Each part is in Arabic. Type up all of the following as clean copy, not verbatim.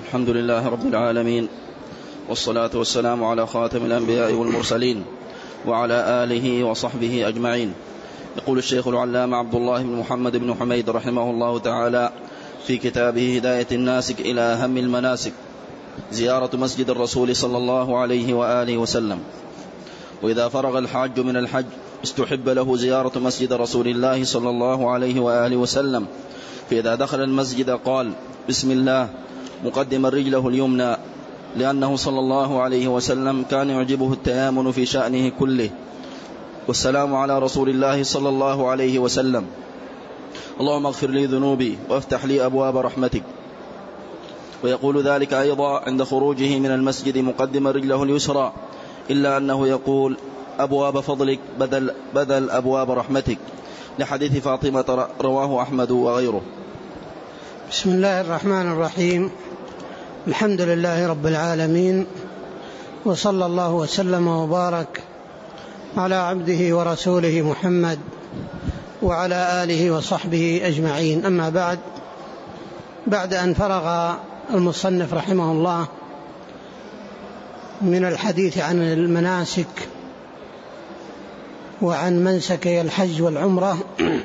الحمد لله رب العالمين، والصلاة والسلام على خاتم الأنبياء والمرسلين وعلى آله وصحبه أجمعين. يقول الشيخ العلامة عبد الله بن محمد بن حميد رحمه الله تعالى في كتابه هداية الناسك إلى أهم المناسك زيارة مسجد الرسول صلى الله عليه وآله وسلم. وإذا فرغ الحاج من الحج استحب له زيارة مسجد رسول الله صلى الله عليه وآله وسلم، فإذا دخل المسجد قال بسم الله مقدما رجله اليمنى، لأنه صلى الله عليه وسلم كان يعجبه التيامن في شأنه كله، والسلام على رسول الله صلى الله عليه وسلم، اللهم اغفر لي ذنوبي وافتح لي أبواب رحمتك. ويقول ذلك أيضا عند خروجه من المسجد مقدما رجله اليسرى، إلا أنه يقول أبواب فضلك بدل أبواب رحمتك، لحديث فاطمة رواه أحمد وغيره. بسم الله الرحمن الرحيم، الحمد لله رب العالمين، وصلى الله وسلم وبارك على عبده ورسوله محمد وعلى آله وصحبه أجمعين. أما بعد أن فرغ المصنف رحمه الله من الحديث عن المناسك وعن منسكي الحج والعمرة،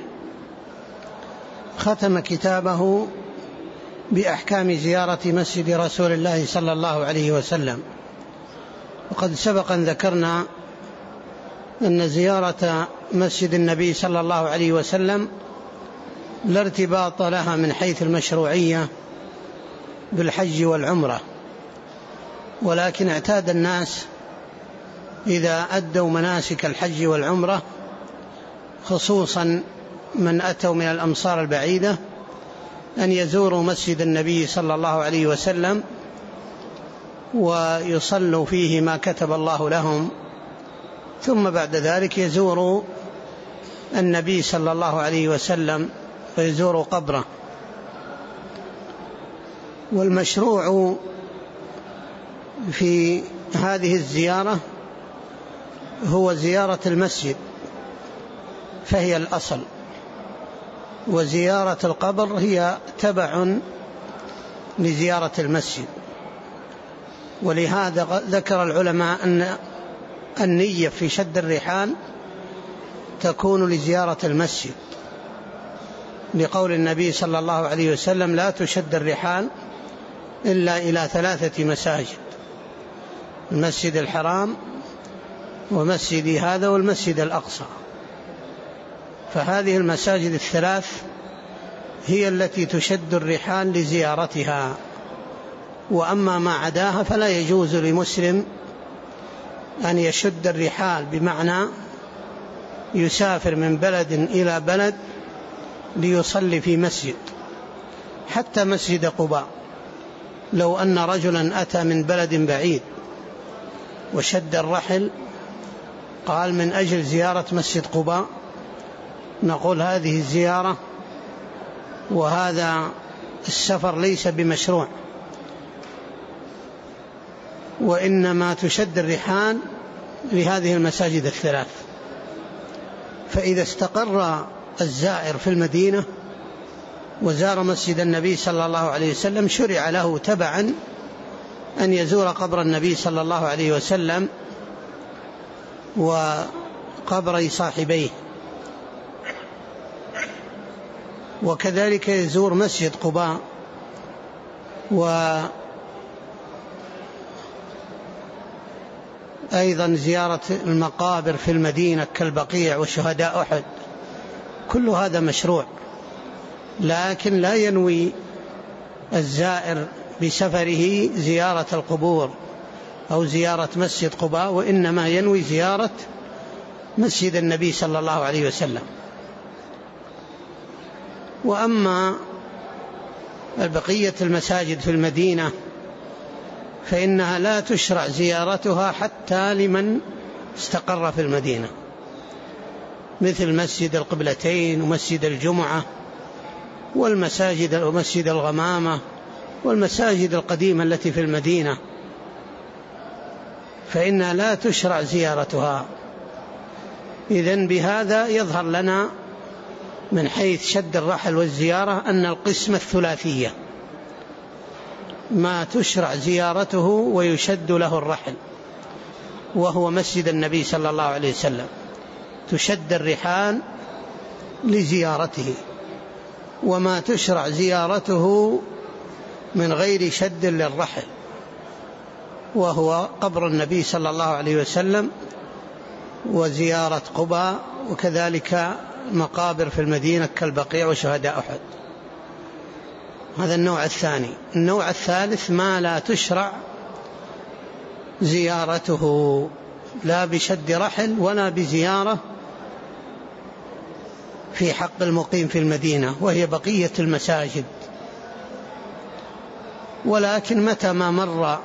ختم كتابه بأحكام زيارة مسجد رسول الله صلى الله عليه وسلم. وقد سبق أن ذكرنا أن زيارة مسجد النبي صلى الله عليه وسلم لا ارتباط لها من حيث المشروعية بالحج والعمرة، ولكن اعتاد الناس إذا أدوا مناسك الحج والعمرة، خصوصا من أتوا من الأمصار البعيدة، أن يزوروا مسجد النبي صلى الله عليه وسلم ويصلوا فيه ما كتب الله لهم، ثم بعد ذلك يزوروا النبي صلى الله عليه وسلم ويزوروا قبره. والمشروع في هذه الزيارة هو زيارة المسجد، فهي الأصل، وزيارة القبر هي تبع لزيارة المسجد. ولهذا ذكر العلماء أن النية في شد الرحال تكون لزيارة المسجد، لقول النبي صلى الله عليه وسلم لا تشد الرحال إلا إلى 3 مساجد: المسجد الحرام ومسجد هذا والمسجد الأقصى. فهذه المساجد 3 هي التي تشد الرحال لزيارتها، وأما ما عداها فلا يجوز لمسلم أن يشد الرحال، بمعنى يسافر من بلد إلى بلد ليصلي في مسجد. حتى مسجد قباء، لو أن رجلا أتى من بلد بعيد وشد الرحل قال من أجل زيارة مسجد قباء، نقول هذه الزيارة وهذا السفر ليس بمشروع، وإنما تشد الرحال لهذه المساجد 3. فإذا استقر الزائر في المدينة وزار مسجد النبي صلى الله عليه وسلم، شرع له تبعا أن يزور قبر النبي صلى الله عليه وسلم وقبر صاحبيه، وكذلك يزور مسجد قباء، وأيضا زيارة المقابر في المدينة كالبقيع وشهداء أحد. كل هذا مشروع، لكن لا ينوي الزائر بسفره زيارة القبور أو زيارة مسجد قباء، وإنما ينوي زيارة مسجد النبي صلى الله عليه وسلم. وأما بقية المساجد في المدينة فإنها لا تشرع زيارتها حتى لمن استقر في المدينة، مثل مسجد القبلتين ومسجد الجمعة والمساجد ومسجد الغمامة والمساجد القديمة التي في المدينة، فإنها لا تشرع زيارتها. إذن بهذا يظهر لنا من حيث شد الرحل والزيارة أن القسمة الثلاثية، ما تشرع زيارته ويشد له الرحل، وهو مسجد النبي صلى الله عليه وسلم، تشد الرحال لزيارته. وما تشرع زيارته من غير شد للرحل، وهو قبر النبي صلى الله عليه وسلم وزيارة قباء، وكذلك مقابر في المدينة كالبقيع وشهداء أحد. هذا النوع الثاني. النوع الثالث ما لا تشرع زيارته لا بشد رحل ولا بزيارة في حق المقيم في المدينة، وهي بقية المساجد. ولكن متى ما مر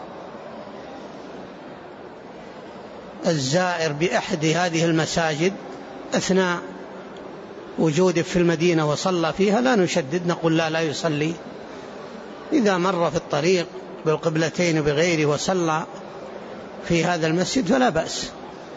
الزائر بأحد هذه المساجد أثناء وجوده في المدينة وصلى فيها لا نشدد، نقول لا يصلي. إذا مر في الطريق بالقبلتين بغيره وصلى في هذا المسجد فلا بأس.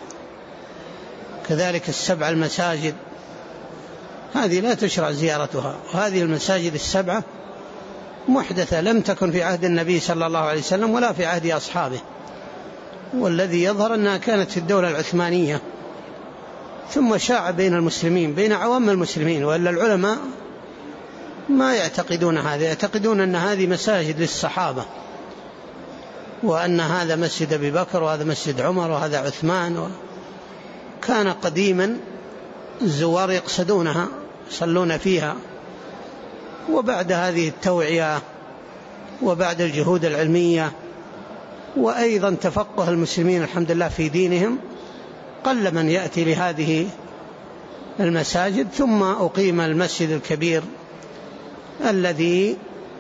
كذلك السبع المساجد هذه لا تشرع زيارتها، وهذه المساجد السبعة محدثة لم تكن في عهد النبي صلى الله عليه وسلم ولا في عهد أصحابه، والذي يظهر أنها كانت في الدولة العثمانية ثم شاع بين المسلمين، بين عوام المسلمين، وإلا العلماء ما يعتقدون هذا، يعتقدون أن هذه مساجد للصحابة، وأن هذا مسجد أبي بكر وهذا مسجد عمر وهذا عثمان. كان قديما الزوار يقصدونها يصلون فيها، وبعد هذه التوعية وبعد الجهود العلمية وأيضا تفقه المسلمين الحمد لله في دينهم قل من يأتي لهذه المساجد. ثم أقيم المسجد الكبير الذي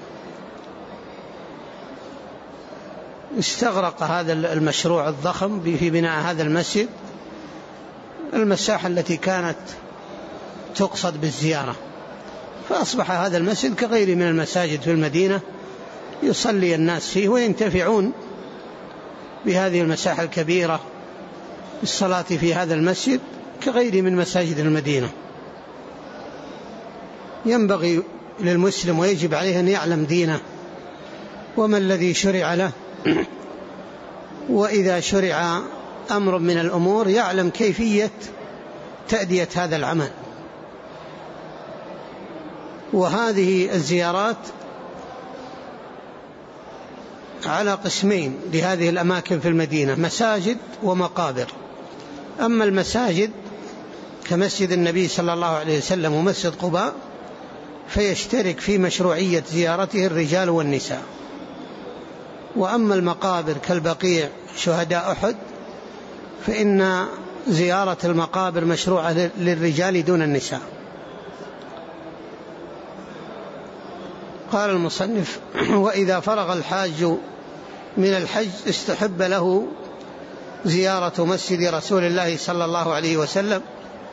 استغرق هذا المشروع الضخم في بناء هذا المسجد المساحة التي كانت تقصد بالزيارة، فأصبح هذا المسجد كغير من المساجد في المدينة يصلي الناس فيه وينتفعون بهذه المساحة الكبيرة الصلاة في هذا المسجد كغير من مساجد المدينة. ينبغي للمسلم ويجب عليه أن يعلم دينه وما الذي شرع له، وإذا شرع أمر من الأمور يعلم كيفية تأدية هذا العمل. وهذه الزيارات على قسمين لهذه الأماكن في المدينة، مساجد ومقابر. أما المساجد كمسجد النبي صلى الله عليه وسلم ومسجد قباء فيشترك في مشروعية زيارته الرجال والنساء. وأما المقابر كالبقيع شهداء أحد فإن زيارة المقابر مشروعة للرجال دون النساء. قال المصنف: وإذا فرغ الحاج من الحج استحب له زيارة مسجد رسول الله صلى الله عليه وسلم.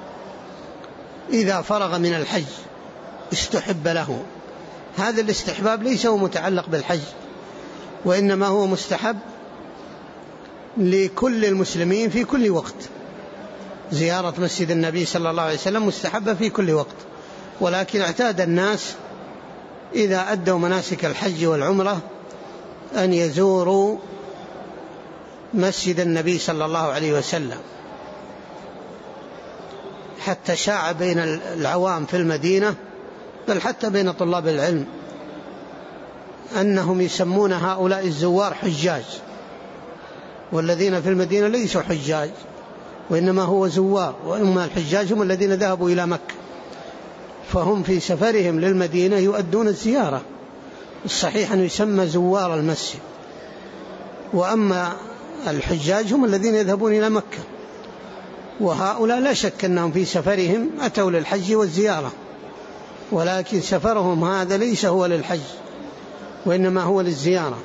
إذا فرغ من الحج استحب له، هذا الاستحباب ليس هو متعلق بالحج، وإنما هو مستحب لكل المسلمين في كل وقت. زيارة مسجد النبي صلى الله عليه وسلم مستحبة في كل وقت، ولكن اعتاد الناس إذا أدوا مناسك الحج والعمرة أن يزوروا مسجد النبي صلى الله عليه وسلم، حتى شاع بين العوام في المدينة بل حتى بين طلاب العلم أنهم يسمون هؤلاء الزوار حجاج، والذين في المدينة ليسوا حجاج وإنما هو زوار، وإما الحجاج هم الذين ذهبوا إلى مكة، فهم في سفرهم للمدينة يؤدون الزيارة. الصحيح أن يسمى زوار المسجد، وأما الحجاج هم الذين يذهبون إلى مكة، وهؤلاء لا شك أنهم في سفرهم أتوا للحج والزيارة، ولكن سفرهم هذا ليس هو للحج وإنما هو للزيارة.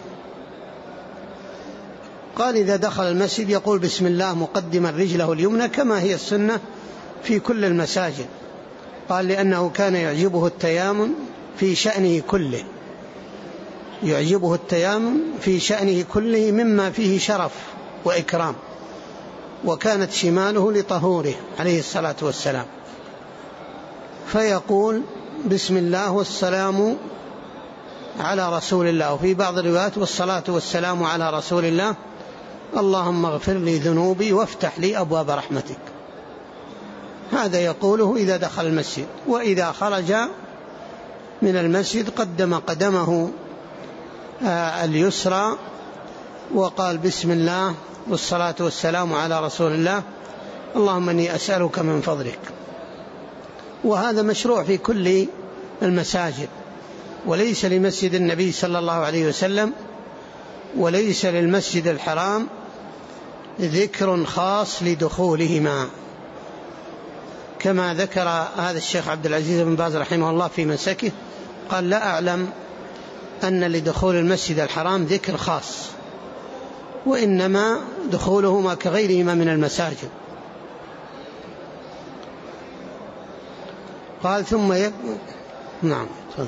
قال: إذا دخل المسجد يقول بسم الله مقدما رجله اليمنى كما هي السنة في كل المساجد. قال: لأنه كان يعجبه التيامن في شأنه كله، يعجبه التيامن في شأنه كله مما فيه شرف وإكرام، وكانت شماله لطهوره عليه الصلاة والسلام، فيقول بسم الله والسلام على رسول الله، وفي بعض الروايات والصلاة والسلام على رسول الله، اللهم اغفر لي ذنوبي وافتح لي أبواب رحمتك. هذا يقوله إذا دخل المسجد، وإذا خرج من المسجد قدم قدمه اليسرى وقال بسم الله والصلاة والسلام على رسول الله، اللهم إني أسألك من فضلك. وهذا مشروع في كل المساجد، وليس لمسجد النبي صلى الله عليه وسلم وليس للمسجد الحرام ذكر خاص لدخولهما، كما ذكر هذا الشيخ عبد العزيز بن باز رحمه الله في منسكه، قال لا أعلم أن لدخول المسجد الحرام ذكر خاص، وإنما دخولهما كغيرهما من المساجد. قال ثم نعم.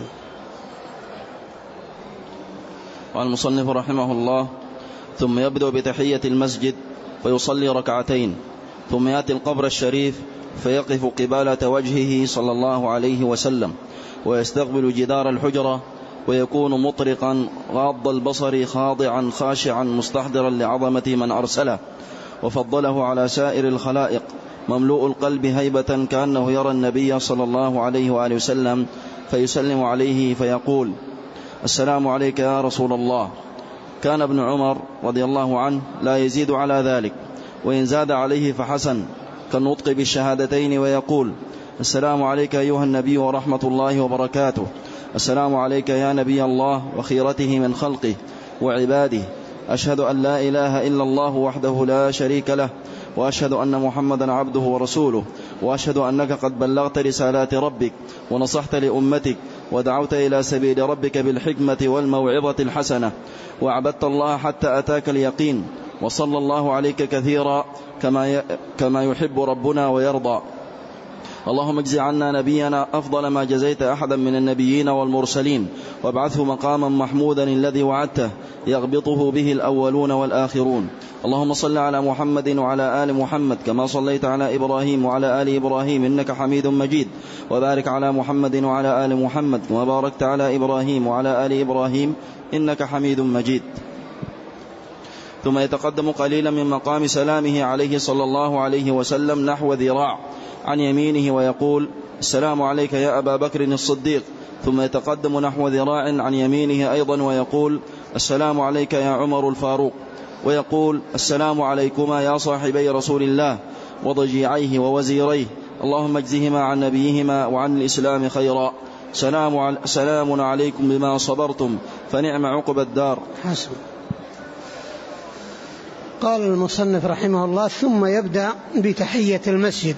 قال المصنف رحمه الله: ثم يبدأ بتحية المسجد فيصلي ركعتين، ثم يأتي القبر الشريف فيقف قبالة وجهه صلى الله عليه وسلم، ويستقبل جدار الحجرة، ويكون مطرقا غاض البصر خاضعا خاشعا مستحضرا لعظمة من أرسله، وفضله على سائر الخلائق، مملوء القلب هيبة كأنه يرى النبي صلى الله عليه وآله وسلم، فيسلم عليه فيقول: السلام عليك يا رسول الله. كان ابن عمر رضي الله عنه لا يزيد على ذلك، وإن زاد عليه فحسن، كالنطق بالشهادتين، ويقول: السلام عليك أيها النبي ورحمة الله وبركاته، السلام عليك يا نبي الله وخيرته من خلقه وعباده، أشهد أن لا إله إلا الله وحده لا شريك له، وأشهد أن محمدا عبده ورسوله، وأشهد أنك قد بلغت رسالات ربك ونصحت لأمتك ودعوت إلى سبيل ربك بالحكمة والموعظة الحسنة، وعبدت الله حتى أتاك اليقين، وصلى الله عليك كثيرا كما يحب ربنا ويرضى. اللهم اجز عنا نبينا أفضل ما جزيت أحدا من النبيين والمرسلين، وابعثه مقاما محمودا الذي وعدته يغبطه به الأولون والآخرون. اللهم صل على محمد وعلى آل محمد كما صليت على إبراهيم وعلى آل إبراهيم إنك حميد مجيد، وبارك على محمد وعلى آل محمد كما باركت على إبراهيم وعلى آل إبراهيم إنك حميد مجيد. ثم يتقدم قليلا من مقام سلامه عليه صلى الله عليه وسلم نحو ذراع عن يمينه ويقول: السلام عليك يا أبا بكر الصديق، ثم يتقدم نحو ذراع عن يمينه أيضا ويقول: السلام عليك يا عمر الفاروق، ويقول: السلام عليكما يا صاحبي رسول الله وضجيعيه ووزيريه، اللهم اجزهما عن نبيهما وعن الإسلام خيرا، سلام عليكم بما صبرتم فنعم عقب الدار. حسن. قال المصنف رحمه الله: ثم يبدأ بتحية المسجد.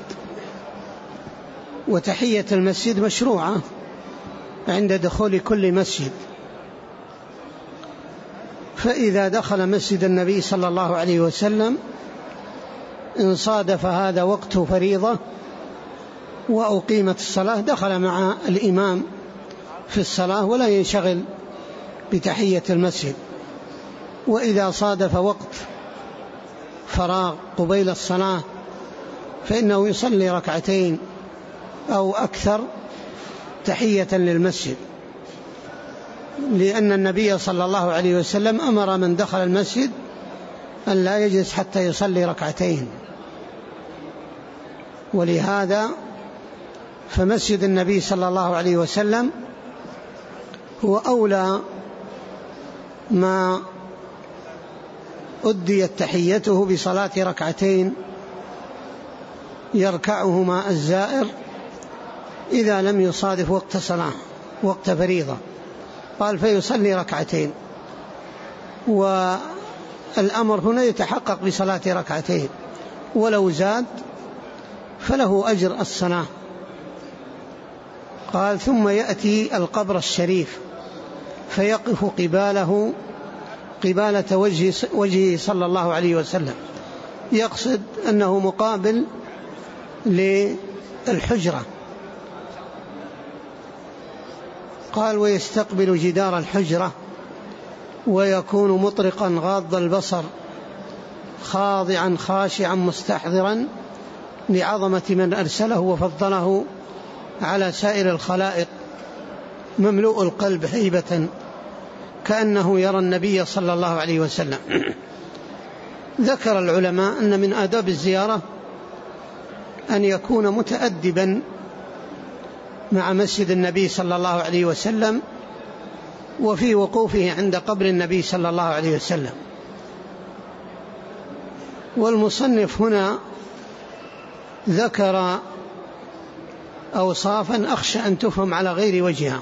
وتحية المسجد مشروعة عند دخول كل مسجد، فإذا دخل مسجد النبي صلى الله عليه وسلم إن صادف هذا وقت فريضة وأقيمت الصلاة دخل مع الإمام في الصلاة ولا ينشغل بتحية المسجد، وإذا صادف وقت فراغ قبيل الصلاة فإنه يصلي ركعتين أو أكثر تحية للمسجد، لأن النبي صلى الله عليه وسلم أمر من دخل المسجد أن لا يجلس حتى يصلي ركعتين. ولهذا فمسجد النبي صلى الله عليه وسلم هو أولى ما أديت تحيته بصلاة ركعتين يركعهما الزائر إذا لم يصادف وقت صلاة وقت فريضة. قال: فيصلي ركعتين، والأمر هنا يتحقق بصلاة ركعتين، ولو زاد فله أجر الصلاة. قال: ثم يأتي القبر الشريف فيقف قبالة وجهه صلى الله عليه وسلم، يقصد أنه مقابل للحجرة. قال: ويستقبل جدار الحجرة، ويكون مطرقا غاض البصر خاضعا خاشعا مستحضرا لعظمة من أرسله وفضله على سائر الخلائق، مملوء القلب هيبة وكأنه يرى النبي صلى الله عليه وسلم. ذكر العلماء أن من آداب الزيارة أن يكون متأدبا مع مسجد النبي صلى الله عليه وسلم وفي وقوفه عند قبر النبي صلى الله عليه وسلم. والمصنف هنا ذكر أوصافا أخشى أن تفهم على غير وجهها،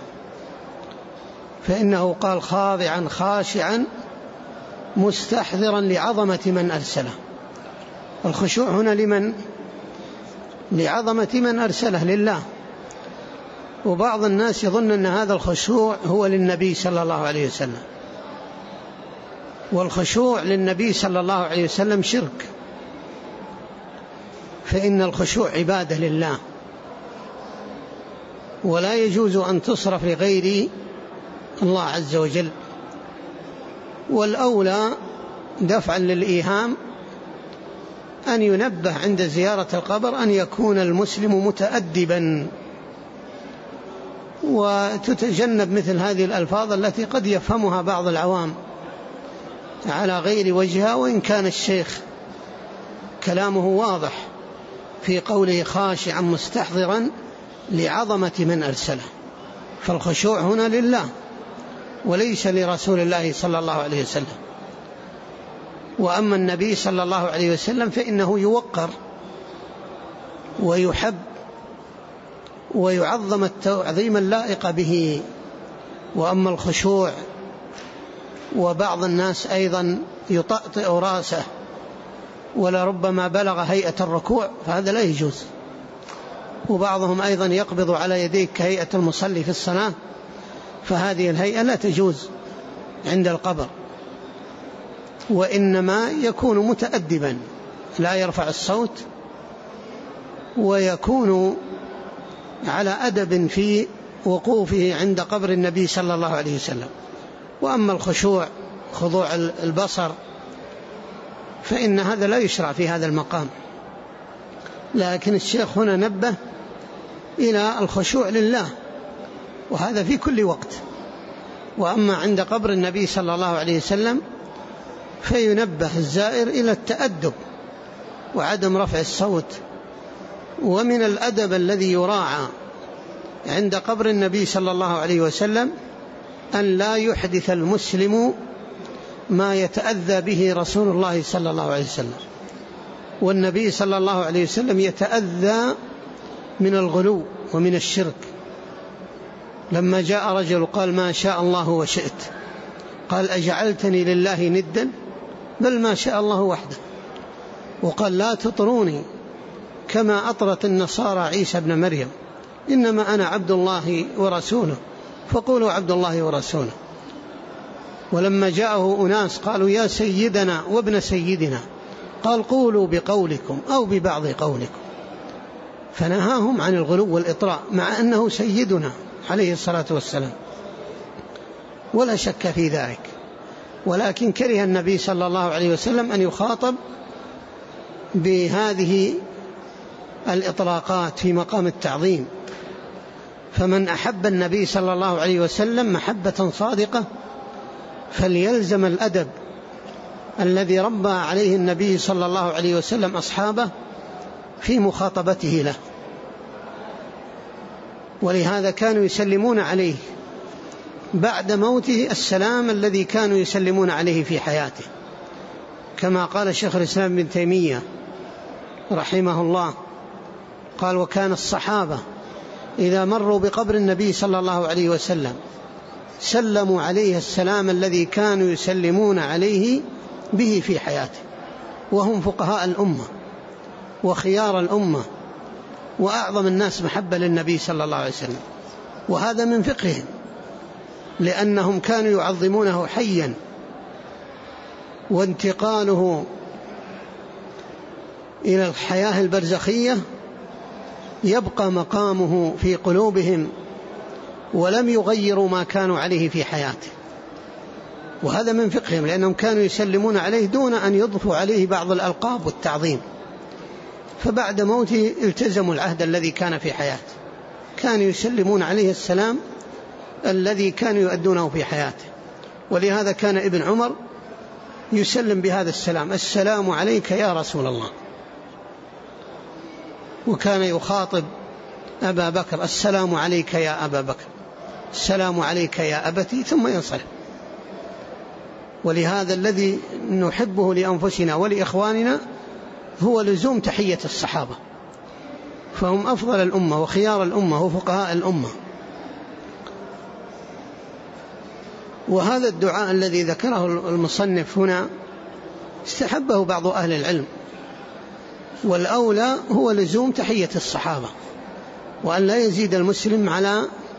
فإنه قال خاضعا خاشعا مستحضرا لعظمة من أرسله. الخشوع هنا لمن؟ لعظمة من أرسله، لله. وبعض الناس يظن أن هذا الخشوع هو للنبي صلى الله عليه وسلم، والخشوع للنبي صلى الله عليه وسلم شرك، فإن الخشوع عبادة لله ولا يجوز أن تصرف لغير الله عز وجل. والأولى دفعا للإيهام أن ينبه عند زيارة القبر أن يكون المسلم متأدبا، وتتجنب مثل هذه الألفاظ التي قد يفهمها بعض العوام على غير وجهها، وإن كان الشيخ كلامه واضح في قوله خاشعا مستحضرا لعظمة من أرسله. فالخشوع هنا لله وليس لرسول الله صلى الله عليه وسلم. وأما النبي صلى الله عليه وسلم فإنه يوقر ويحب ويعظم التعظيم اللائق به. وأما الخشوع، وبعض الناس أيضا يطأطئ رأسه ولربما بلغ هيئة الركوع، فهذا لا يجوز. وبعضهم أيضا يقبض على يديه كهيئة المصلي في الصلاة، فهذه الهيئة لا تجوز عند القبر. وإنما يكون متأدبا لا يرفع الصوت، ويكون على أدب في وقوفه عند قبر النبي صلى الله عليه وسلم. وأما الخشوع خضوع البصر فإن هذا لا يشرع في هذا المقام. لكن الشيخ هنا نبه إلى الخشوع لله، وهذا في كل وقت. وأما عند قبر النبي صلى الله عليه وسلم فينبه الزائر إلى التأدب وعدم رفع الصوت. ومن الأدب الذي يراعى عند قبر النبي صلى الله عليه وسلم أن لا يحدث المسلم ما يتأذى به رسول الله صلى الله عليه وسلم. والنبي صلى الله عليه وسلم يتأذى من الغلو ومن الشرك. لما جاء رجل قال ما شاء الله وشئت، قال أجعلتني لله ندا؟ بل ما شاء الله وحده. وقال لا تطروني كما أطرت النصارى عيسى ابن مريم، إنما أنا عبد الله ورسوله فقولوا عبد الله ورسوله. ولما جاءه أناس قالوا يا سيدنا وابن سيدنا، قال قولوا بقولكم أو ببعض قولكم. فنهاهم عن الغلو والإطراء مع أنه سيدنا عليه الصلاة والسلام، ولا شك في ذلك. ولكن كره النبي صلى الله عليه وسلم أن يخاطب بهذه الإطلاقات في مقام التعظيم. فمن أحب النبي صلى الله عليه وسلم محبة صادقة فليلزم الأدب الذي ربى عليه النبي صلى الله عليه وسلم أصحابه في مخاطبته له. ولهذا كانوا يسلمون عليه بعد موته السلام الذي كانوا يسلمون عليه في حياته، كما قال شيخ الإسلام ابن تيمية رحمه الله، قال وكان الصحابة إذا مروا بقبر النبي صلى الله عليه وسلم سلموا عليه السلام الذي كانوا يسلمون عليه به في حياته، وهم فقهاء الأمة وخيار الأمة وأعظم الناس محبة للنبي صلى الله عليه وسلم. وهذا من فقههم، لأنهم كانوا يعظمونه حيا، وانتقاله إلى الحياة البرزخية يبقى مقامه في قلوبهم ولم يغيروا ما كانوا عليه في حياته. وهذا من فقههم، لأنهم كانوا يسلمون عليه دون أن يضفوا عليه بعض الألقاب والتعظيم. فبعد موته التزموا العهد الذي كان في حياته، كانوا يسلمون عليه السلام الذي كانوا يؤدونه في حياته. ولهذا كان ابن عمر يسلم بهذا السلام: السلام عليك يا رسول الله. وكان يخاطب أبا بكر: السلام عليك يا أبا بكر، السلام عليك يا أبتي، ثم ينصرف. ولهذا الذي نحبه لأنفسنا ولإخواننا هو لزوم تحية الصحابة، فهم أفضل الأمة وخيار الأمة وفقهاء الأمة. وهذا الدعاء الذي ذكره المصنف هنا استحبه بعض أهل العلم، والأولى هو لزوم تحية الصحابة، وأن لا يزيد المسلم على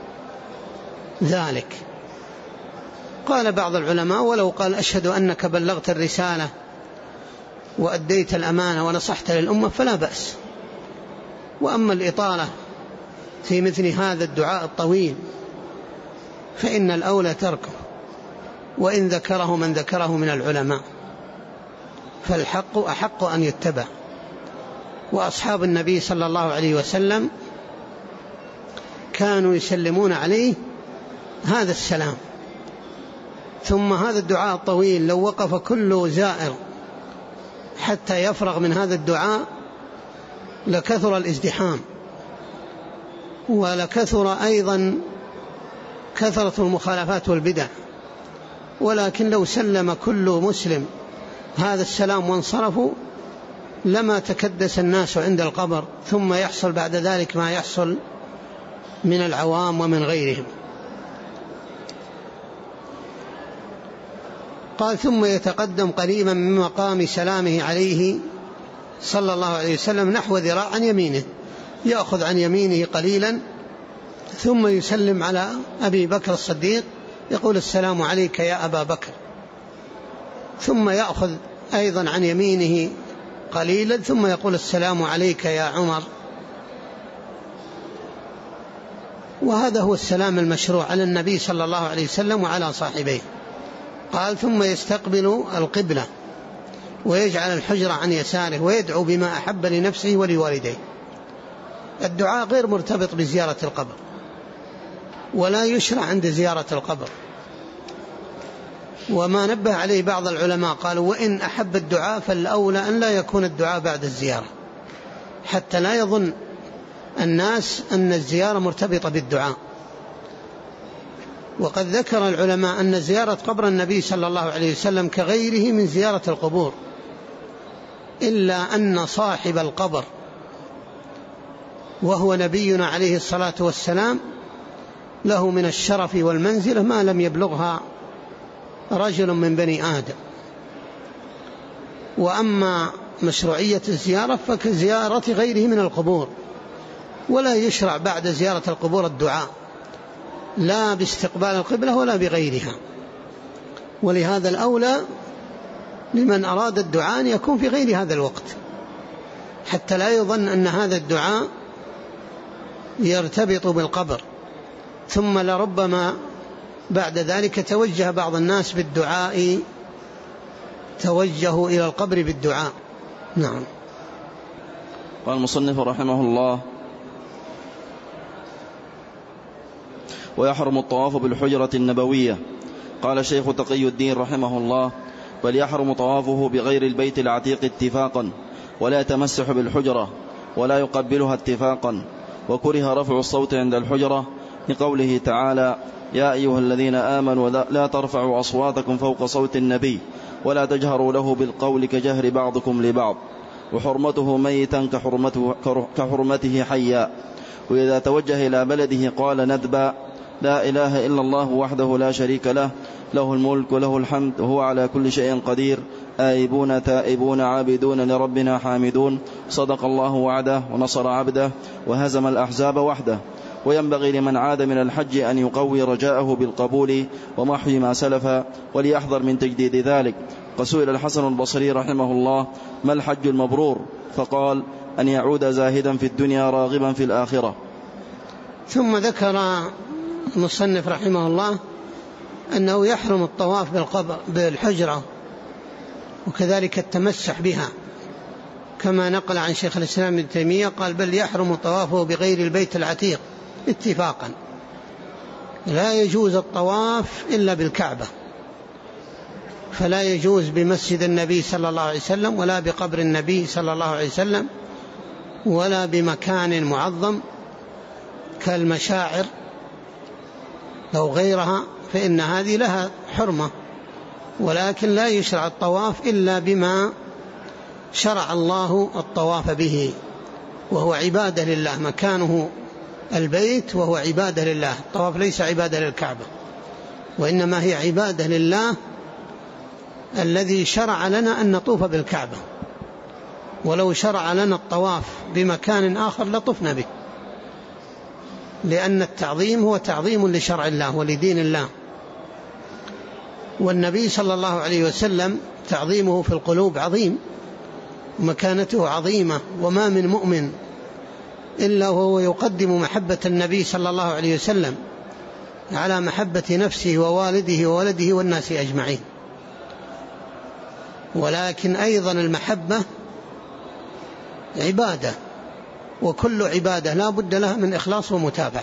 ذلك. قال بعض العلماء: ولو قال أشهد أنك بلغت الرسالة وأديت الأمانة ونصحت للأمة فلا بأس. وأما الإطالة في مثل هذا الدعاء الطويل فإن الأولى تركه، وإن ذكره من ذكره من العلماء فالحق أحق أن يتبع. وأصحاب النبي صلى الله عليه وسلم كانوا يسلمون عليه هذا السلام. ثم هذا الدعاء الطويل لو وقف كل زائر حتى يفرغ من هذا الدعاء لكثر الازدحام، ولكثر أيضا كثرة المخالفات والبدع. ولكن لو سلم كل مسلم هذا السلام وانصرفوا لما تكدس الناس عند القبر، ثم يحصل بعد ذلك ما يحصل من العوام ومن غيرهم. قال: ثم يتقدم قريبا من مقام سلامه عليه صلى الله عليه وسلم نحو ذراع عن يمينه، يأخذ عن يمينه قليلا ثم يسلم على أبي بكر الصديق يقول: السلام عليك يا أبا بكر، ثم يأخذ أيضا عن يمينه قليلا ثم يقول: السلام عليك يا عمر. وهذا هو السلام المشروع على النبي صلى الله عليه وسلم وعلى صاحبيه. قال: ثم يستقبل القبلة ويجعل الحجرة عن يساره ويدعو بما أحب لنفسه ولوالديه. الدعاء غير مرتبط بزيارة القبر، ولا يشرع عند زيارة القبر. وما نبه عليه بعض العلماء قالوا: وإن أحب الدعاء فالأولى أن لا يكون الدعاء بعد الزيارة، حتى لا يظن الناس أن الزيارة مرتبطة بالدعاء. وقد ذكر العلماء أن زيارة قبر النبي صلى الله عليه وسلم كغيره من زيارة القبور، إلا أن صاحب القبر وهو نبينا عليه الصلاة والسلام له من الشرف والمنزلة ما لم يبلغها رجل من بني آدم. وأما مشروعية الزيارة فكزيارة غيره من القبور، ولا يشرع بعد زيارة القبور الدعاء لا باستقبال القبلة ولا بغيرها. ولهذا الأولى لمن أراد الدعاء أن يكون في غير هذا الوقت، حتى لا يظن أن هذا الدعاء يرتبط بالقبر، ثم لربما بعد ذلك توجه بعض الناس بالدعاء، توجهوا إلى القبر بالدعاء. نعم. قال المصنف رحمه الله: ويحرم الطواف بالحجرة النبوية. قال الشيخ تقي الدين رحمه الله: بل يحرم طوافه بغير البيت العتيق اتفاقا، ولا يتمسح بالحجرة ولا يقبلها اتفاقا. وكره رفع الصوت عند الحجرة لقوله تعالى: يا أيها الذين آمنوا لا ترفعوا أصواتكم فوق صوت النبي ولا تجهروا له بالقول كجهر بعضكم لبعض. وحرمته ميتا كحرمته حيا. وإذا توجه إلى بلده قال ندبا: لا إله إلا الله وحده لا شريك له، له الملك وله الحمد وهو على كل شيء قدير، آيبون تائبون عابدون لربنا حامدون، صدق الله وعده ونصر عبده وهزم الأحزاب وحده. وينبغي لمن عاد من الحج أن يقوي رجاءه بالقبول ومحي ما سلف، وليحذر من تجديد ذلك. فسئل الحسن البصري رحمه الله: ما الحج المبرور؟ فقال: أن يعود زاهدا في الدنيا راغبا في الآخرة. ثم ذكر المصنف رحمه الله أنه يحرم الطواف بالحجرة وكذلك التمسح بها، كما نقل عن شيخ الإسلام ابن تيمية قال: بل يحرم طوافه بغير البيت العتيق اتفاقا، لا يجوز الطواف إلا بالكعبة، فلا يجوز بمسجد النبي صلى الله عليه وسلم ولا بقبر النبي صلى الله عليه وسلم ولا بمكان معظم كالمشاعر أو غيرها، فإن هذه لها حرمة، ولكن لا يشرع الطواف إلا بما شرع الله الطواف به، وهو عبادة لله. مكانه البيت وهو عبادة لله. الطواف ليس عبادة للكعبة، وإنما هي عبادة لله الذي شرع لنا أن نطوف بالكعبة، ولو شرع لنا الطواف بمكان آخر لطفنا به، لأن التعظيم هو تعظيم لشرع الله ولدين الله. والنبي صلى الله عليه وسلم تعظيمه في القلوب عظيم، مكانته عظيمة، وما من مؤمن إلا وهو يقدم محبة النبي صلى الله عليه وسلم على محبة نفسه ووالده وولده والناس أجمعين. ولكن أيضا المحبة عبادة، وكل عبادة لا بد لها من إخلاص ومتابعة،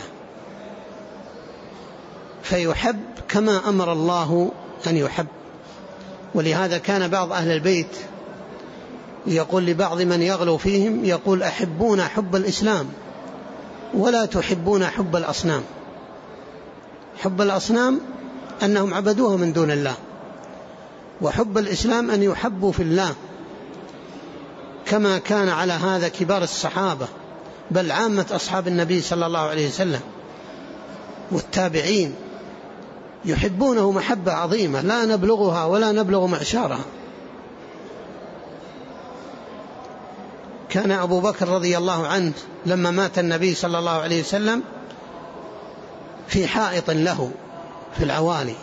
فيحب كما أمر الله أن يحب. ولهذا كان بعض أهل البيت يقول لبعض من يغلو فيهم، يقول: أحبون حب الإسلام ولا تحبون حب الأصنام. حب الأصنام أنهم عبدوها من دون الله، وحب الإسلام أن يحبوا في الله، كما كان على هذا كبار الصحابة، بل عامة أصحاب النبي صلى الله عليه وسلم والتابعين يحبونه محبة عظيمة لا نبلغها ولا نبلغ معشارها. كان أبو بكر رضي الله عنه لما مات النبي صلى الله عليه وسلم في حائط له في العوالي،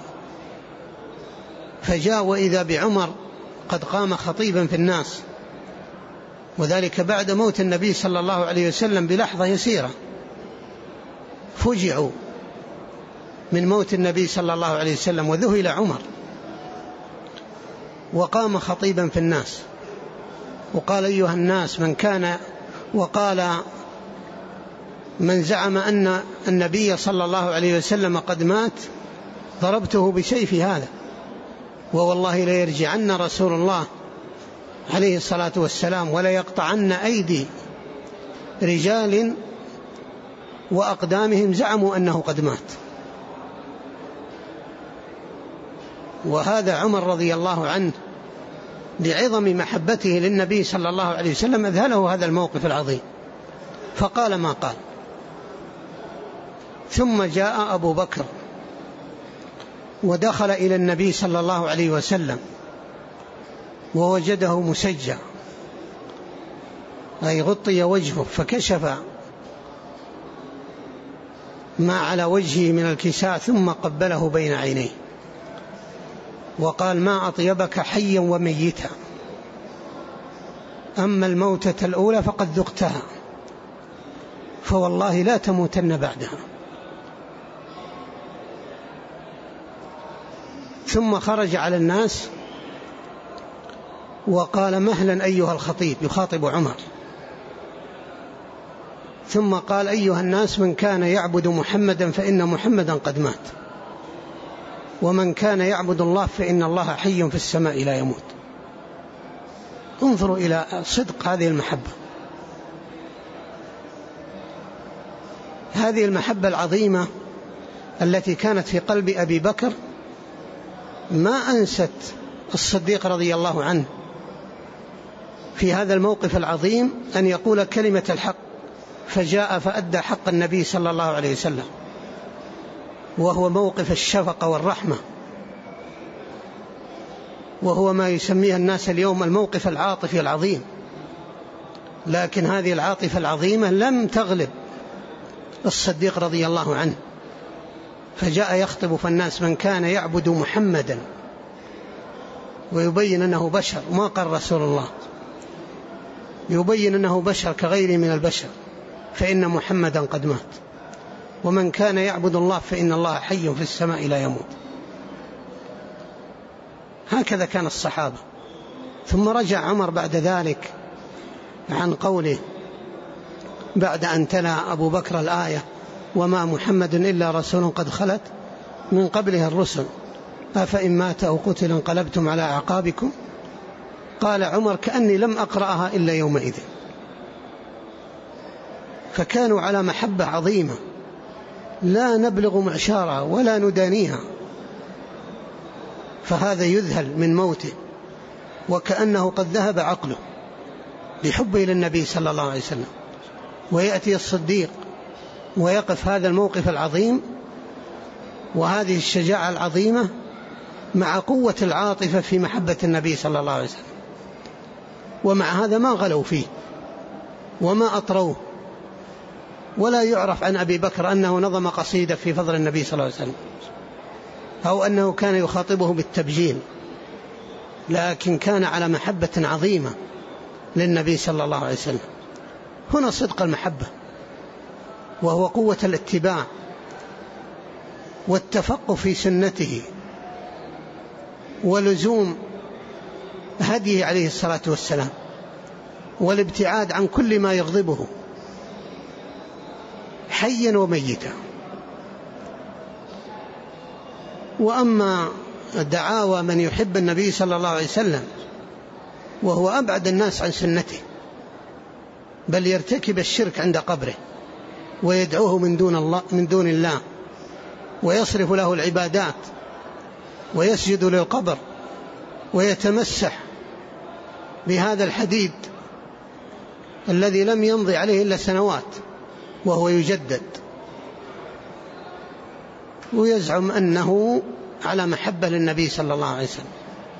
فجاء وإذا بعمر قد قام خطيبا في الناس، وذلك بعد موت النبي صلى الله عليه وسلم بلحظة يسيرة. فجعوا من موت النبي صلى الله عليه وسلم وذهل عمر، وقام خطيبا في الناس وقال: أيها الناس، وقال: من زعم أن النبي صلى الله عليه وسلم قد مات ضربته بسيف هذا، ووالله لا يرجعن رسول الله عليه الصلاة والسلام ولا يقطعن أيدي رجال وأقدامهم زعموا أنه قد مات. وهذا عمر رضي الله عنه لعظم محبته للنبي صلى الله عليه وسلم أذهله هذا الموقف العظيم، فقال ما قال. ثم جاء أبو بكر ودخل إلى النبي صلى الله عليه وسلم ووجده مسجع، أي غطي وجهه، فكشف ما على وجهه من الكساء ثم قبله بين عينيه وقال: ما أطيبك حيا وميتا، أما الموتة الأولى فقد ذقتها، فوالله لا تموتن بعدها. ثم خرج على الناس وقال: مهلا أيها الخطيب، يخاطب عمر. ثم قال: أيها الناس، من كان يعبد محمدا فإن محمدا قد مات، ومن كان يعبد الله فإن الله حي في السماء لا يموت. انظروا إلى صدق هذه المحبة، هذه المحبة العظيمة التي كانت في قلب أبي بكر ما أنست الصديق رضي الله عنه في هذا الموقف العظيم أن يقول كلمة الحق، فجاء فأدى حق النبي صلى الله عليه وسلم، وهو موقف الشفقة والرحمة، وهو ما يسميه الناس اليوم الموقف العاطفي العظيم. لكن هذه العاطفة العظيمة لم تغلب الصديق رضي الله عنه، فجاء يخطب في الناس: من كان يعبد محمدا، ويبين أنه بشر، ما قال رسول الله، يبين أنه بشر كغيره من البشر، فإن محمدا قد مات، ومن كان يعبد الله فإن الله حي في السماء لا يموت. هكذا كان الصحابة. ثم رجع عمر بعد ذلك عن قوله بعد أن تلا أبو بكر الآية: وما محمد إلا رسول قد خلت من قبله الرسل أفإن مات أو قتل انقلبتم على أعقابكم؟ قال عمر كأني لم أقرأها إلا يومئذ. فكانوا على محبة عظيمة لا نبلغ معشارها ولا ندانيها. فهذا يذهل من موته وكأنه قد ذهب عقله لحبه للنبي صلى الله عليه وسلم، ويأتي الصديق ويقف هذا الموقف العظيم وهذه الشجاعة العظيمة مع قوة العاطفة في محبة النبي صلى الله عليه وسلم، ومع هذا ما غلوا فيه وما أطروه. ولا يعرف عن أبي بكر أنه نظم قصيدة في فضل النبي صلى الله عليه وسلم أو أنه كان يخاطبه بالتبجيل، لكن كان على محبة عظيمة للنبي صلى الله عليه وسلم. هنا صدق المحبة، وهو قوة الاتباع والتفقه في سنته ولزوم هديه عليه الصلاة والسلام والابتعاد عن كل ما يغضبه حيا وميتا. وأما دعاوى من يحب النبي صلى الله عليه وسلم وهو أبعد الناس عن سنته، بل يرتكب الشرك عند قبره ويدعوه من دون الله ويصرف له العبادات ويسجد للقبر ويتمسح بهذا الحديد الذي لم يمضي عليه إلا سنوات وهو يجدد، ويزعم أنه على محبة للنبي صلى الله عليه وسلم.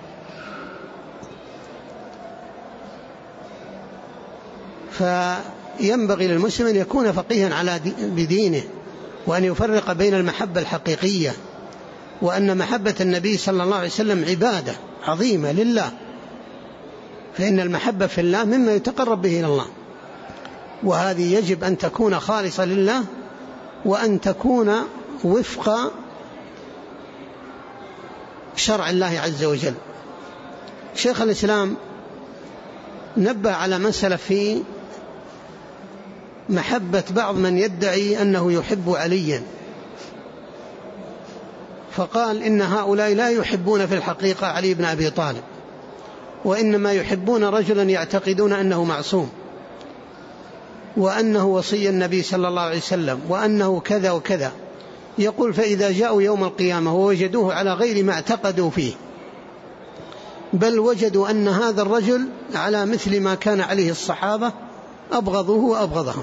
فينبغي للمسلم أن يكون فقيها على بدينه، وأن يفرق بين المحبة الحقيقية وأن محبة النبي صلى الله عليه وسلم عبادة عظيمة لله، فإن المحبة في الله مما يتقرب به إلى الله، وهذه يجب أن تكون خالصة لله وأن تكون وفق شرع الله عز وجل. شيخ الإسلام نبه على مسألة في محبة بعض من يدعي أنه يحب عليا، فقال إن هؤلاء لا يحبون في الحقيقة علي بن أبي طالب، وإنما يحبون رجلا يعتقدون أنه معصوم وأنه وصي النبي صلى الله عليه وسلم وأنه كذا وكذا. يقول فإذا جاءوا يوم القيامة ووجدوه على غير ما اعتقدوا فيه، بل وجدوا أن هذا الرجل على مثل ما كان عليه الصحابة، أبغضوه وأبغضهم.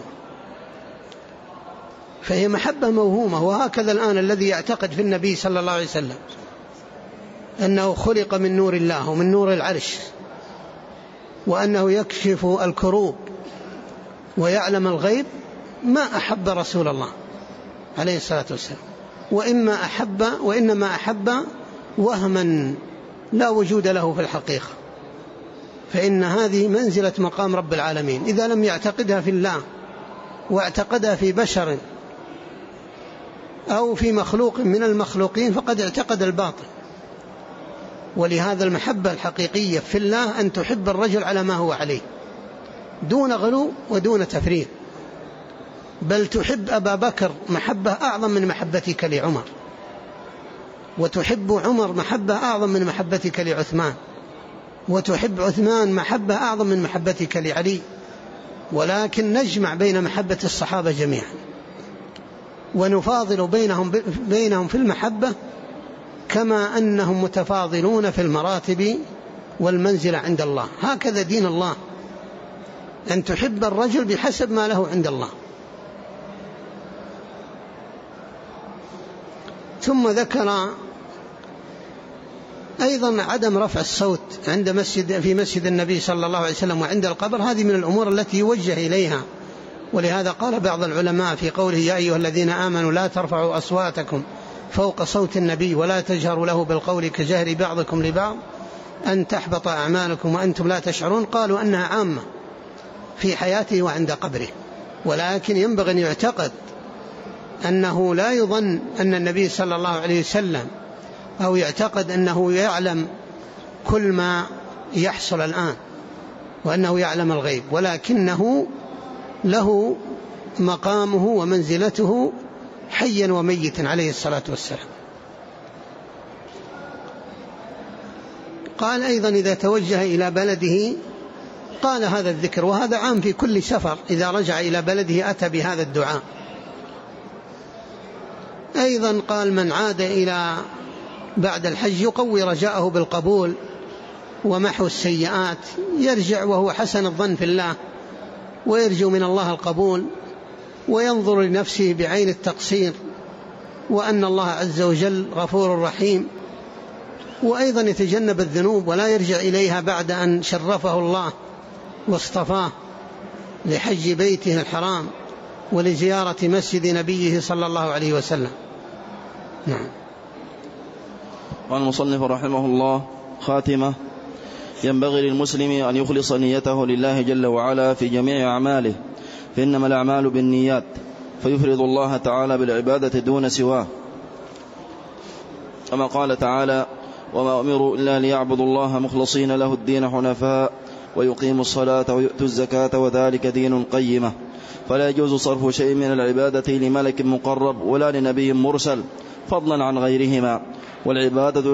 فهي محبة موهومة. وهكذا الآن الذي يعتقد في النبي صلى الله عليه وسلم أنه خلق من نور الله ومن نور العرش، وأنه يكشف الكروب ويعلم الغيب، ما أحب رسول الله عليه الصلاة والسلام، وإنما أحب وهما لا وجود له في الحقيقة. فإن هذه منزلة مقام رب العالمين، إذا لم يعتقدها في الله واعتقدها في بشر أو في مخلوق من المخلوقين فقد اعتقد الباطل. ولهذا المحبة الحقيقية في الله أن تحب الرجل على ما هو عليه دون غلو ودون تفريط، بل تحب أبا بكر محبة أعظم من محبتك لعمر، وتحب عمر محبة أعظم من محبتك لعثمان، وتحب عثمان محبة أعظم من محبتك لعلي. ولكن نجمع بين محبة الصحابة جميعا ونفاضل بينهم في المحبة كما أنهم متفاضلون في المراتب والمنزلة عند الله. هكذا دين الله، أن تحب الرجل بحسب ما له عند الله. ثم ذكر أيضا عدم رفع الصوت في مسجد النبي صلى الله عليه وسلم وعند القبر. هذه من الأمور التي يوجه إليها، ولهذا قال بعض العلماء في قوله يا أيها الذين آمنوا لا ترفعوا أصواتكم فوق صوت النبي ولا تجهروا له بالقول كجهر بعضكم لبعض أن تحبط أعمالكم وأنتم لا تشعرون. قالوا أنها عامة في حياته وعند قبره، ولكن ينبغي أن يعتقد أنه لا يظن أن النبي صلى الله عليه وسلم أو يعتقد أنه يعلم كل ما يحصل الآن وأنه يعلم الغيب، ولكنه له مقامه ومنزلته حيا وميتا عليه الصلاة والسلام. قال أيضا إذا توجه إلى بلده قال هذا الذكر، وهذا عام في كل سفر، إذا رجع إلى بلده أتى بهذا الدعاء. أيضا قال من عاد إلى بعد الحج يقوي رجاءه بالقبول ومحو السيئات، يرجع وهو حسن الظن في الله ويرجو من الله القبول، وينظر لنفسه بعين التقصير وأن الله عز وجل غفور رحيم، وأيضا يتجنب الذنوب ولا يرجع إليها بعد أن شرفه الله واصطفاه لحج بيته الحرام ولزيارة مسجد نبيه صلى الله عليه وسلم. نعم. قال المصنف رحمه الله: خاتمة: ينبغي للمسلم أن يخلص نيته لله جل وعلا في جميع أعماله، فإنما الأعمال بالنيات، فيفرض الله تعالى بالعبادة دون سواه، كما قال تعالى: وما أمروا إلا ليعبدوا الله مخلصين له الدين حنفاء ويقيموا الصلاة ويؤتوا الزكاة وذلك دين قيمة. فلا يجوز صرف شيء من العبادة لملك مقرب ولا لنبي مرسل فضلا عن غيرهما، والعبادة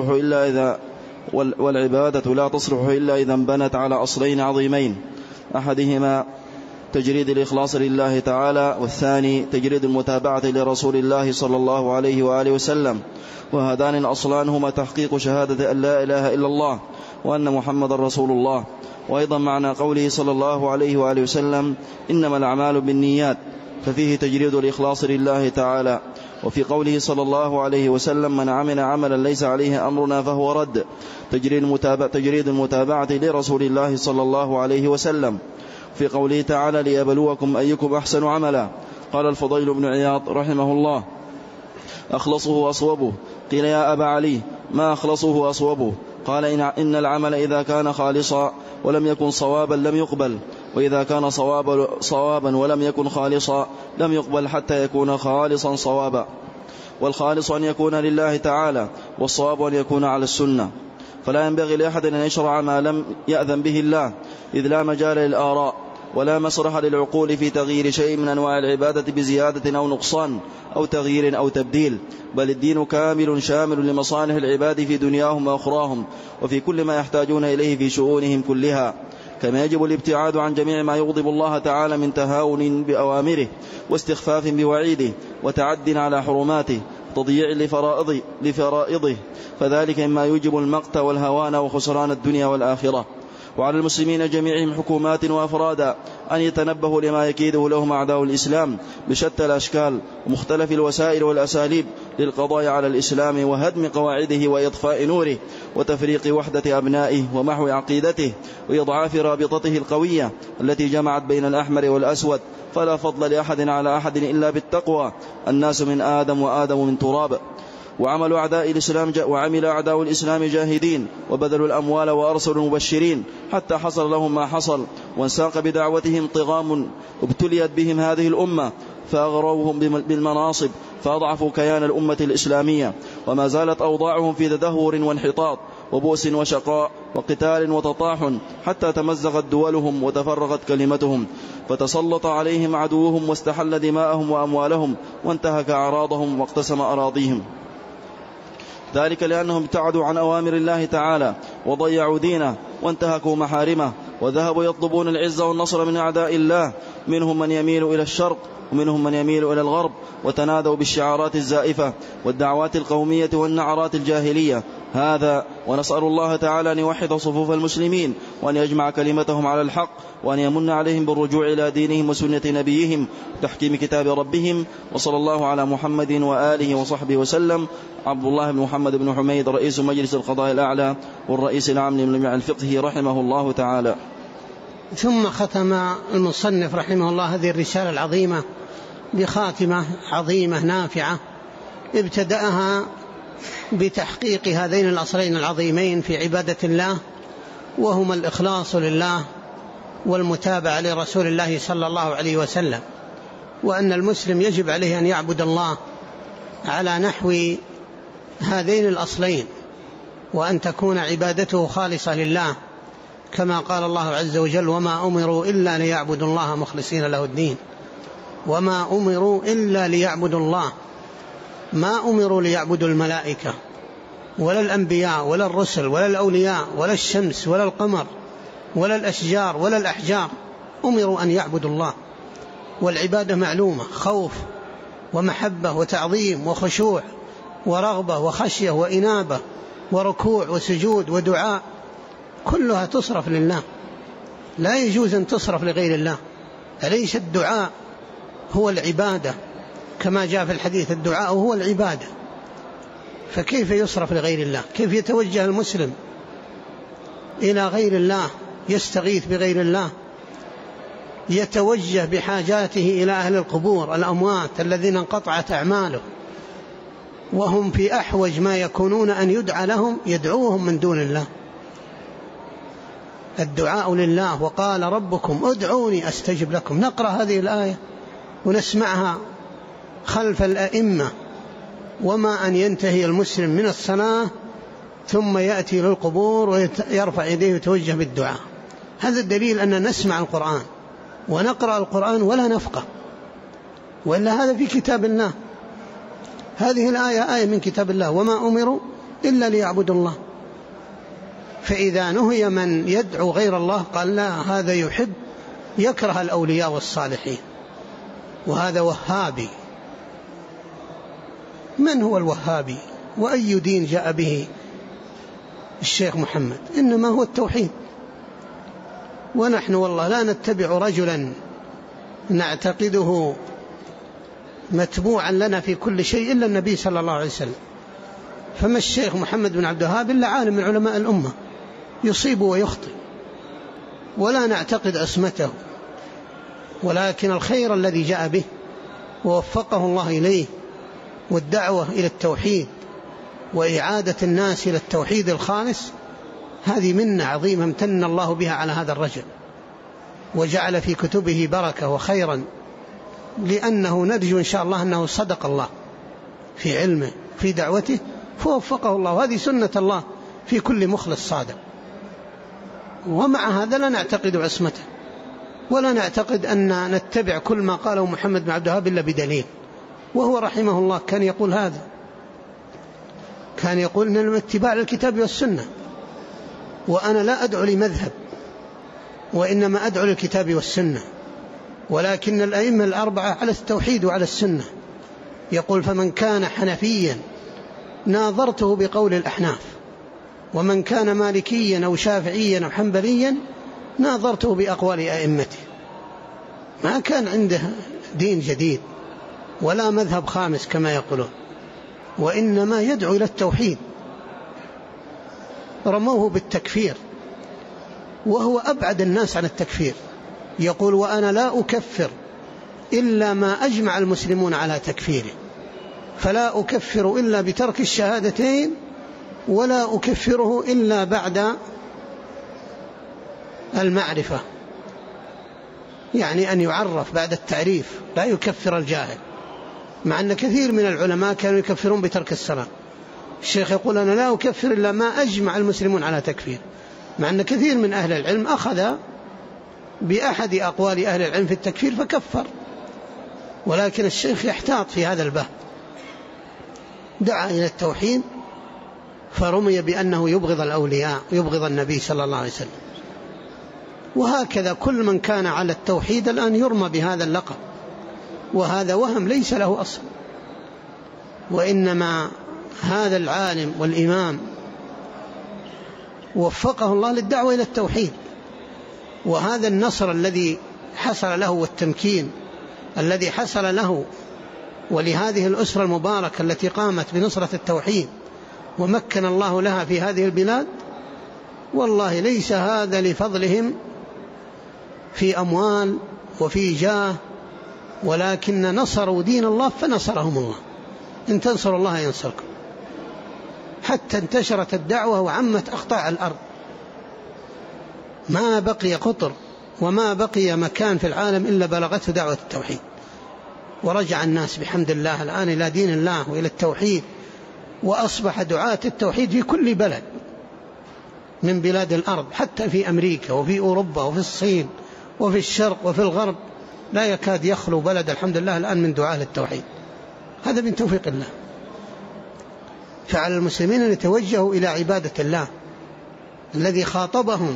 لا تصلح إلا إذا انبنت على أصلين عظيمين: أحدهما تجريد الإخلاص لله تعالى، والثاني تجريد المتابعة لرسول الله صلى الله عليه وآله وسلم. وهذان الأصلان هما تحقيق شهادة أن لا إله إلا الله وأن محمد رسول الله. وأيضا معنى قوله صلى الله عليه وآله وسلم: إنما الأعمال بالنيات، ففيه تجريد الإخلاص لله تعالى. وفي قوله صلى الله عليه وسلم: من عمل عملا ليس عليه أمرنا فهو رد، تجريد المتابعة لرسول الله صلى الله عليه وسلم. في قوله تعالى: ليبلوكم أيكم أحسن عملا. قال الفضيل بن عياض رحمه الله: أخلصه وأصوبه. قيل: يا أبا علي ما أخلصه وأصوبه؟ قال: إن العمل إذا كان خالصا ولم يكن صوابا لم يقبل، وإذا كان صوابا ولم يكن خالصا لم يقبل حتى يكون خالصا صوابا. والخالص أن يكون لله تعالى، والصواب أن يكون على السنة. فلا ينبغي لأحد أن يشرع ما لم يأذن به الله، إذ لا مجال للآراء ولا مسرح للعقول في تغيير شيء من أنواع العبادة بزيادة أو نقصان أو تغيير أو تبديل، بل الدين كامل شامل لمصالح العباد في دنياهم وأخراهم، وفي كل ما يحتاجون إليه في شؤونهم كلها. كما يجب الابتعاد عن جميع ما يغضب الله تعالى من تهاون بأوامره واستخفاف بوعيده وتعد على حرماته تضييع لفرائضه، فذلك مما يوجب المقت والهوان وخسران الدنيا والآخرة. وعلى المسلمين جميعهم حكومات وأفرادا أن يتنبهوا لما يكيده لهم أعداء الإسلام بشتى الأشكال ومختلف الوسائل والأساليب للقضاء على الإسلام وهدم قواعده وإطفاء نوره وتفريق وحدة أبنائه ومحو عقيدته وإضعاف رابطته القوية التي جمعت بين الأحمر والأسود. فلا فضل لأحد على أحد إلا بالتقوى، الناس من آدم وآدم من تراب. وعمل أعداء الإسلام جاهدين، وبذلوا الأموال وأرسلوا المبشرين حتى حصل لهم ما حصل، وانساق بدعوتهم طغام ابتليت بهم هذه الأمة فأغروهم بالمناصب فأضعفوا كيان الأمة الإسلامية، وما زالت أوضاعهم في تدهور وانحطاط وبؤس وشقاء وقتال وتطاحن حتى تمزقت دولهم وتفرغت كلمتهم، فتسلط عليهم عدوهم واستحل دماءهم وأموالهم وانتهك أعراضهم واقتسم أراضيهم. ذلك لأنهم ابتعدوا عن أوامر الله تعالى وضيعوا دينه وانتهكوا محارمه، وذهبوا يطلبون العز والنصر من أعداء الله، منهم من يميل إلى الشرق ومنهم من يميل إلى الغرب، وتنادوا بالشعارات الزائفة والدعوات القومية والنعرات الجاهلية. هذا ونسأل الله تعالى أن يوحد صفوف المسلمين وأن يجمع كلمتهم على الحق، وأن يمن عليهم بالرجوع إلى دينهم وسنة نبيهم وتحكيم كتاب ربهم. وصلى الله على محمد وآله وصحبه وسلم. عبد الله بن محمد بن حميد رئيس مجلس القضاء الأعلى والرئيس العام لمجمع الفقه رحمه الله تعالى. ثم ختم المصنف رحمه الله هذه الرسالة العظيمة بخاتمة عظيمة نافعة ابتدأها بتحقيق هذين الأصلين العظيمين في عبادة الله، وهما الإخلاص لله والمتابعة لرسول الله صلى الله عليه وسلم، وأن المسلم يجب عليه أن يعبد الله على نحو هذين الأصلين، وأن تكون عبادته خالصة لله، كما قال الله عز وجل: وما أمروا إلا ليعبدوا الله مخلصين له الدين. وما أمروا إلا ليعبدوا الله، ما أمروا ليعبدوا الملائكة ولا الأنبياء ولا الرسل ولا الأولياء ولا الشمس ولا القمر ولا الأشجار ولا الأحجار أمروا أن يعبدوا الله. والعبادة معلومة: خوف ومحبة وتعظيم وخشوع ورغبة وخشية وإنابة وركوع وسجود ودعاء، كلها تصرف لله، لا يجوز أن تصرف لغير الله. أليس الدعاء هو العبادة؟ كما جاء في الحديث: الدعاء هو العبادة. فكيف يصرف لغير الله؟ كيف يتوجه المسلم إلى غير الله، يستغيث بغير الله، يتوجه بحاجاته إلى أهل القبور الأموات الذين انقطعت أعماله وهم في أحوج ما يكونون أن يدعى لهم، يدعوهم من دون الله؟ الدعاء لله: وقال ربكم ادعوني أستجب لكم. نقرأ هذه الآية ونسمعها خلف الأئمة، وما أن ينتهي المسلم من الصلاة ثم يأتي للقبور ويرفع يديه ويتوجه بالدعاء. هذا الدليل أن نسمع القرآن ونقرأ القرآن ولا نفقه، وإلا هذا في كتاب الله. هذه الآية آية من كتاب الله: وما أمروا إلا ليعبدوا الله. فإذا نهي من يدعو غير الله قال: لا، هذا يحب يكره الأولياء والصالحين، وهذا وهابي. من هو الوهابي؟ وأي دين جاء به الشيخ محمد؟ إنما هو التوحيد. ونحن والله لا نتبع رجلا نعتقده متبوعا لنا في كل شيء إلا النبي صلى الله عليه وسلم. فما الشيخ محمد بن عبد الوهاب إلا عالم من علماء الأمة، يصيب ويخطئ، ولا نعتقد عصمته، ولكن الخير الذي جاء به ووفقه الله إليه، والدعوة إلى التوحيد وإعادة الناس إلى التوحيد الخالص، هذه منة عظيمة امتن الله بها على هذا الرجل، وجعل في كتبه بركة وخيرا، لأنه نرجو إن شاء الله أنه صدق الله في علمه في دعوته فوفقه الله. وهذه سنة الله في كل مخلص صادق. ومع هذا لا نعتقد عصمته، ولا نعتقد أن نتبع كل ما قاله محمد بن عبد الوهاب إلا بدليل. وهو رحمه الله كان يقول هذا، كان يقول إن الاتباع للكتاب والسنة، وأنا لا أدعو لمذهب، وإنما أدعو للكتاب والسنة، ولكن الأئمة الأربعة على التوحيد وعلى السنة. يقول: فمن كان حنفيا ناظرته بقول الأحناف، ومن كان مالكيا أو شافعيا أو حنبليا ناظرته بأقوال أئمته. ما كان عنده دين جديد ولا مذهب خامس كما يقولون، وإنما يدعو إلى التوحيد. رموه بالتكفير وهو أبعد الناس عن التكفير. يقول: وأنا لا أكفر إلا ما أجمع المسلمون على تكفيره، فلا أكفر إلا بترك الشهادتين، ولا أكفره إلا بعد المعرفة، يعني أن يعرف بعد التعريف، لا يكفر الجاهل. مع أن كثير من العلماء كانوا يكفرون بترك الصلاة. الشيخ يقول: أنا لا أكفر إلا ما أجمع المسلمون على تكفير، مع أن كثير من أهل العلم أخذ بأحد أقوال أهل العلم في التكفير فكفر، ولكن الشيخ يحتاط في هذا الباب، دعا إلى التوحيد فرمي بأنه يبغض الأولياء، يبغض النبي صلى الله عليه وسلم. وهكذا كل من كان على التوحيد الآن يرمى بهذا اللقب، وهذا وهم ليس له أصل. وإنما هذا العالم والإمام وفقه الله للدعوة إلى التوحيد، وهذا النصر الذي حصل له والتمكين الذي حصل له ولهذه الأسرة المباركة التي قامت بنصرة التوحيد ومكن الله لها في هذه البلاد، والله ليس هذا لفضلهم في أموال وفي جاه، ولكن نصروا دين الله فنصرهم الله. إن تنصروا الله ينصركم. حتى انتشرت الدعوة وعمت أقطاع الأرض، ما بقي قطر وما بقي مكان في العالم إلا بلغته دعوة التوحيد، ورجع الناس بحمد الله الآن إلى دين الله وإلى التوحيد، وأصبح دعاة التوحيد في كل بلد من بلاد الأرض، حتى في أمريكا وفي أوروبا وفي الصين وفي الشرق وفي الغرب، لا يكاد يخلو بلد الحمد لله الآن من دعاة التوحيد. هذا من توفيق الله. فعلى المسلمين أن يتوجهوا إلى عبادة الله الذي خاطبهم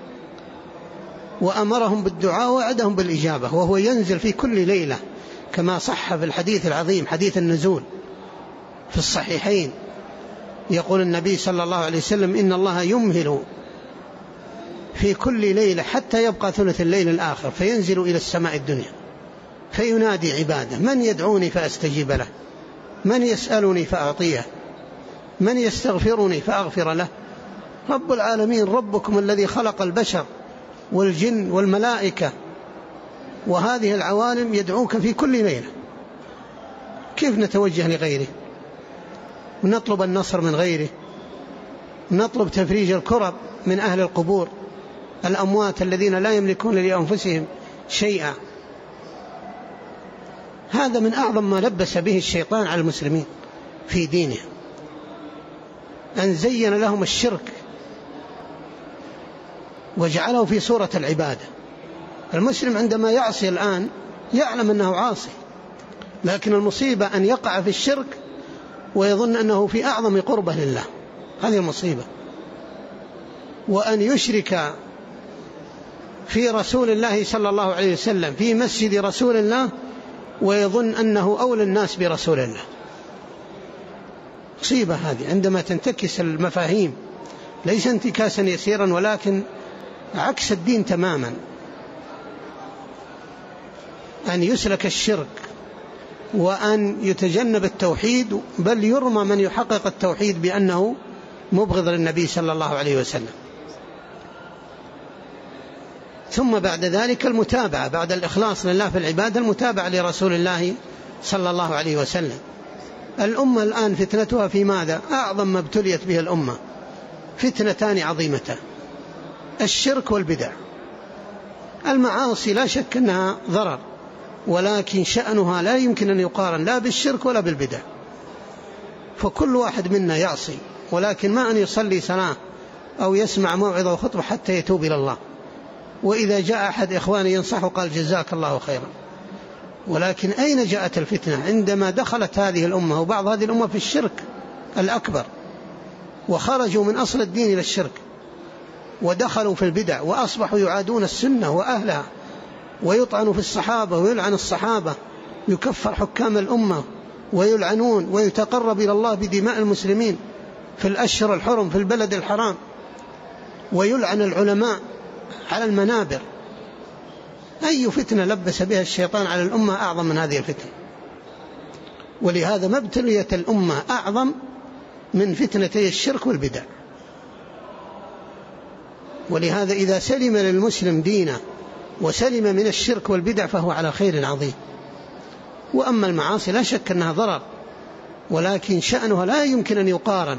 وأمرهم بالدعاء ووعدهم بالإجابة، وهو ينزل في كل ليلة كما صح في الحديث العظيم حديث النزول في الصحيحين. يقول النبي صلى الله عليه وسلم: إن الله يمهل في كل ليلة حتى يبقى ثلث الليل الآخر فينزل إلى السماء الدنيا فينادي عباده: من يدعوني فأستجيب له، من يسألني فأعطيه، من يستغفرني فأغفر له. رب العالمين ربكم الذي خلق البشر والجن والملائكة وهذه العوالم يدعوك في كل ليلة. كيف نتوجه لغيره ونطلب النصر من غيره، نطلب تفريج الكرب من أهل القبور الأموات الذين لا يملكون لأنفسهم شيئا؟ هذا من أعظم ما لبس به الشيطان على المسلمين في دينهم، أن زين لهم الشرك وجعله في صورة العبادة. المسلم عندما يعصي الآن يعلم أنه عاصي، لكن المصيبة أن يقع في الشرك ويظن أنه في أعظم قربة لله، هذه المصيبة. وأن يشرك في رسول الله صلى الله عليه وسلم في مسجد رسول الله ويظن أنه أولى الناس برسول الله. مصيبة هذه عندما تنتكس المفاهيم، ليس انتكاسا يسيرا ولكن عكس الدين تماما. أن يسلك الشرك وأن يتجنب التوحيد، بل يرمى من يحقق التوحيد بأنه مبغض للنبي صلى الله عليه وسلم. ثم بعد ذلك المتابعة بعد الإخلاص لله في العبادة، المتابعة لرسول الله صلى الله عليه وسلم. الأمة الآن فتنتها في ماذا؟ أعظم ما ابتليت به الأمة فتنتان عظيمتان: الشرك والبدع. المعاصي لا شك أنها ضرر، ولكن شأنها لا يمكن أن يقارن لا بالشرك ولا بالبدع. فكل واحد منا يعصي، ولكن ما أن يصلي صلاة أو يسمع موعظة وخطبة حتى يتوب إلى الله. وإذا جاء أحد إخواني ينصحه قال: جزاك الله خيرا. ولكن أين جاءت الفتنة؟ عندما دخلت هذه الأمة وبعض هذه الأمة في الشرك الأكبر، وخرجوا من أصل الدين إلى الشرك، ودخلوا في البدع، وأصبحوا يعادون السنة وأهلها، ويطعن في الصحابة ويلعن الصحابة، يكفر حكام الأمة ويلعنون، ويتقرب إلى الله بدماء المسلمين في الأشهر الحرم في البلد الحرام، ويلعن العلماء على المنابر. أي فتنة لبس بها الشيطان على الأمة أعظم من هذه الفتنة؟ ولهذا ما ابتليت الأمة أعظم من فتنتي الشرك والبدع. ولهذا إذا سلم للمسلم دينه وسلم من الشرك والبدع فهو على خير عظيم. وأما المعاصي لا شك أنها ضرر، ولكن شأنها لا يمكن أن يقارن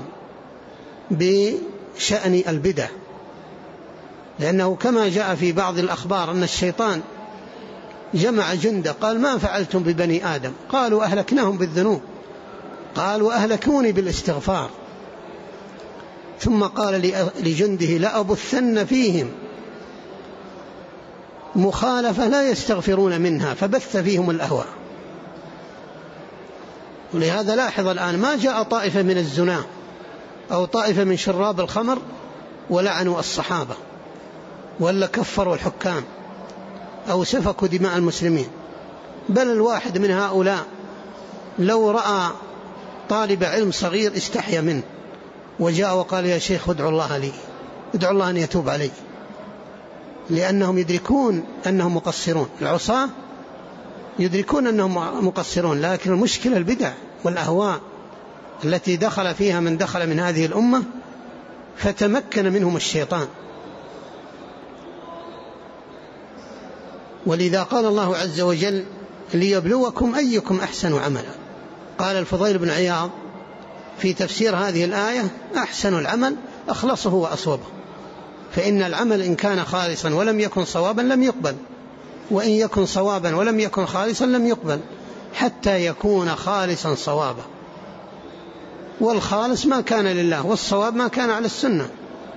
بشأن البدع، لأنه كما جاء في بعض الأخبار أن الشيطان جمع جنده قال: ما فعلتم ببني آدم؟ قالوا: أهلكناهم بالذنوب. قال: وأهلكوني بالاستغفار. ثم قال لجنده: لأبثن فيهم مخالفة لا يستغفرون منها، فبث فيهم الأهواء. ولهذا لاحظ الآن ما جاء طائفة من الزنا أو طائفة من شراب الخمر ولعنوا الصحابة ولا كفروا الحكام أو سفكوا دماء المسلمين، بل الواحد من هؤلاء لو رأى طالب علم صغير استحيا منه وجاء وقال: يا شيخ ادعو الله لي، ادعو الله أن يتوب علي، لأنهم يدركون أنهم مقصرون. العصاة يدركون أنهم مقصرون، لكن المشكلة البدع والأهواء التي دخل فيها من دخل من هذه الأمة فتمكن منهم الشيطان. ولذا قال الله عز وجل: ليبلوكم أيكم أحسن عملا. قال الفضيل بن عياض في تفسير هذه الآية: أحسن العمل أخلصه وأصوبه، فإن العمل إن كان خالصا ولم يكن صوابا لم يقبل، وإن يكن صوابا ولم يكن خالصا لم يقبل، حتى يكون خالصا صوابا. والخالص ما كان لله، والصواب ما كان على السنة.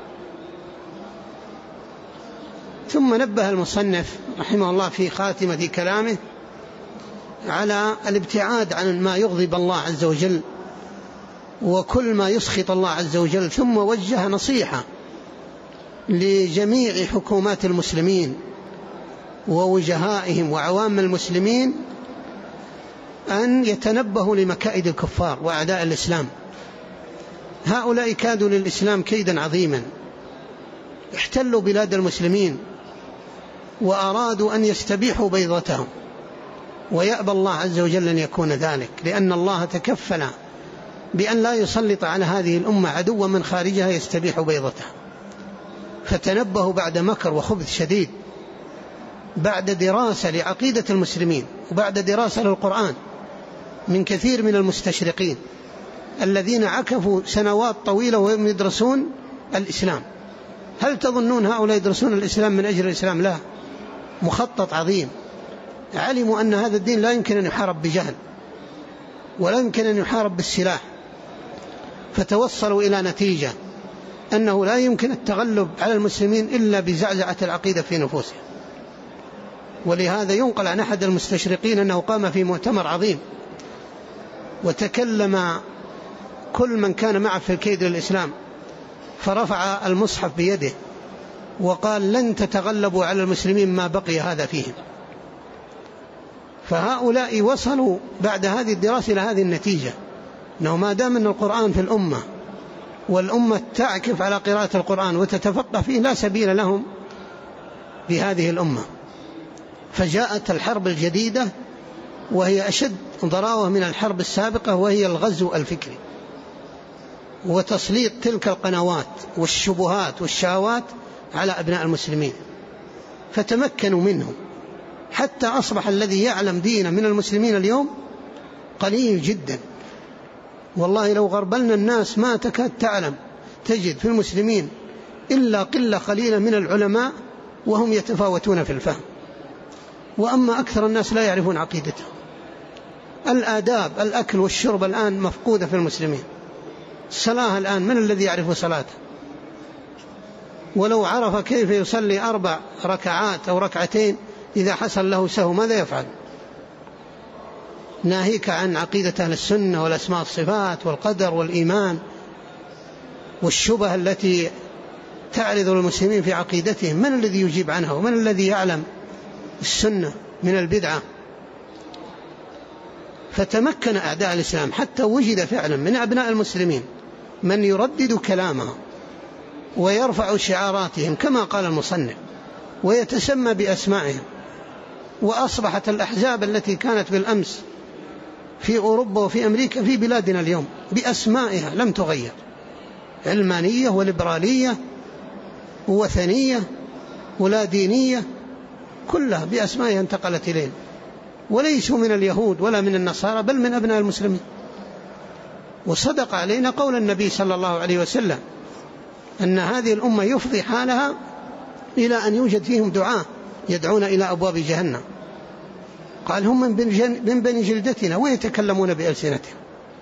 ثم نبه المصنف رحمه الله في خاتمة كلامه على الابتعاد عن ما يغضب الله عز وجل وكل ما يسخط الله عز وجل، ثم وجه نصيحة لجميع حكومات المسلمين ووجهائهم وعوام المسلمين أن يتنبهوا لمكائد الكفار وأعداء الإسلام. هؤلاء كادوا للإسلام كيدا عظيما، احتلوا بلاد المسلمين وأرادوا أن يستبيحوا بيضتهم، ويأبى الله عز وجل أن يكون ذلك، لأن الله تكفل بأن لا يسلط على هذه الأمة عدوا من خارجها يستبيح بيضتها. فتنبهوا بعد مكر وخبث شديد، بعد دراسة لعقيدة المسلمين وبعد دراسة للقرآن من كثير من المستشرقين الذين عكفوا سنوات طويلة وهم يدرسون الإسلام. هل تظنون هؤلاء يدرسون الإسلام من أجل الإسلام؟ لا، مخطط عظيم. علموا أن هذا الدين لا يمكن أن يحارب بجهل ولا يمكن أن يحارب بالسلاح، فتوصلوا إلى نتيجة أنه لا يمكن التغلب على المسلمين إلا بزعزعة العقيدة في نفوسهم. ولهذا ينقل عن أحد المستشرقين أنه قام في مؤتمر عظيم وتكلم كل من كان معه في الكيد للإسلام، فرفع المصحف بيده وقال: لن تتغلبوا على المسلمين ما بقي هذا فيهم. فهؤلاء وصلوا بعد هذه الدراسة إلى هذه النتيجة، أنه ما دام أن القرآن في الأمة والأمة تعكف على قراءة القرآن وتتفقه فيه، لا سبيل لهم بهذه الأمة. فجاءت الحرب الجديدة وهي أشد ضراوة من الحرب السابقة، وهي الغزو الفكري وتسليط تلك القنوات والشبهات والشهوات على أبناء المسلمين، فتمكنوا منهم حتى أصبح الذي يعلم دين من المسلمين اليوم قليل جدا. والله لو غربلنا الناس ما تكاد تعلم تجد في المسلمين إلا قلة قليلة من العلماء وهم يتفاوتون في الفهم، وأما أكثر الناس لا يعرفون عقيدتهم. الآداب، الأكل والشرب الآن مفقودة في المسلمين. الصلاة الآن من الذي يعرف صلاته؟ ولو عرف كيف يصلي 4 ركعات أو ركعتين إذا حصل له سهو ماذا يفعل؟ ناهيك عن عقيدة أهل السنة والأسماء والصفات والقدر والإيمان والشبه التي تعرض المسلمين في عقيدتهم. من الذي يجيب عنها؟ ومن الذي يعلم السنة من البدعة؟ فتمكن أعداء الإسلام حتى وجد فعلا من أبناء المسلمين من يردد كلامهم ويرفع شعاراتهم كما قال المصنف ويتسمى بأسمائهم. وأصبحت الأحزاب التي كانت بالأمس في أوروبا وفي أمريكا في بلادنا اليوم بأسمائها لم تغير، علمانية وليبرالية ووثنية ولا دينية، كلها بأسمائها انتقلت إلينا، وليسوا من اليهود ولا من النصارى بل من أبناء المسلمين. وصدق علينا قول النبي صلى الله عليه وسلم أن هذه الأمة يفضي حالها إلى أن يوجد فيهم دعاة يدعون إلى أبواب جهنم. قال: هم من بني جلدتنا ويتكلمون بألسنتهم.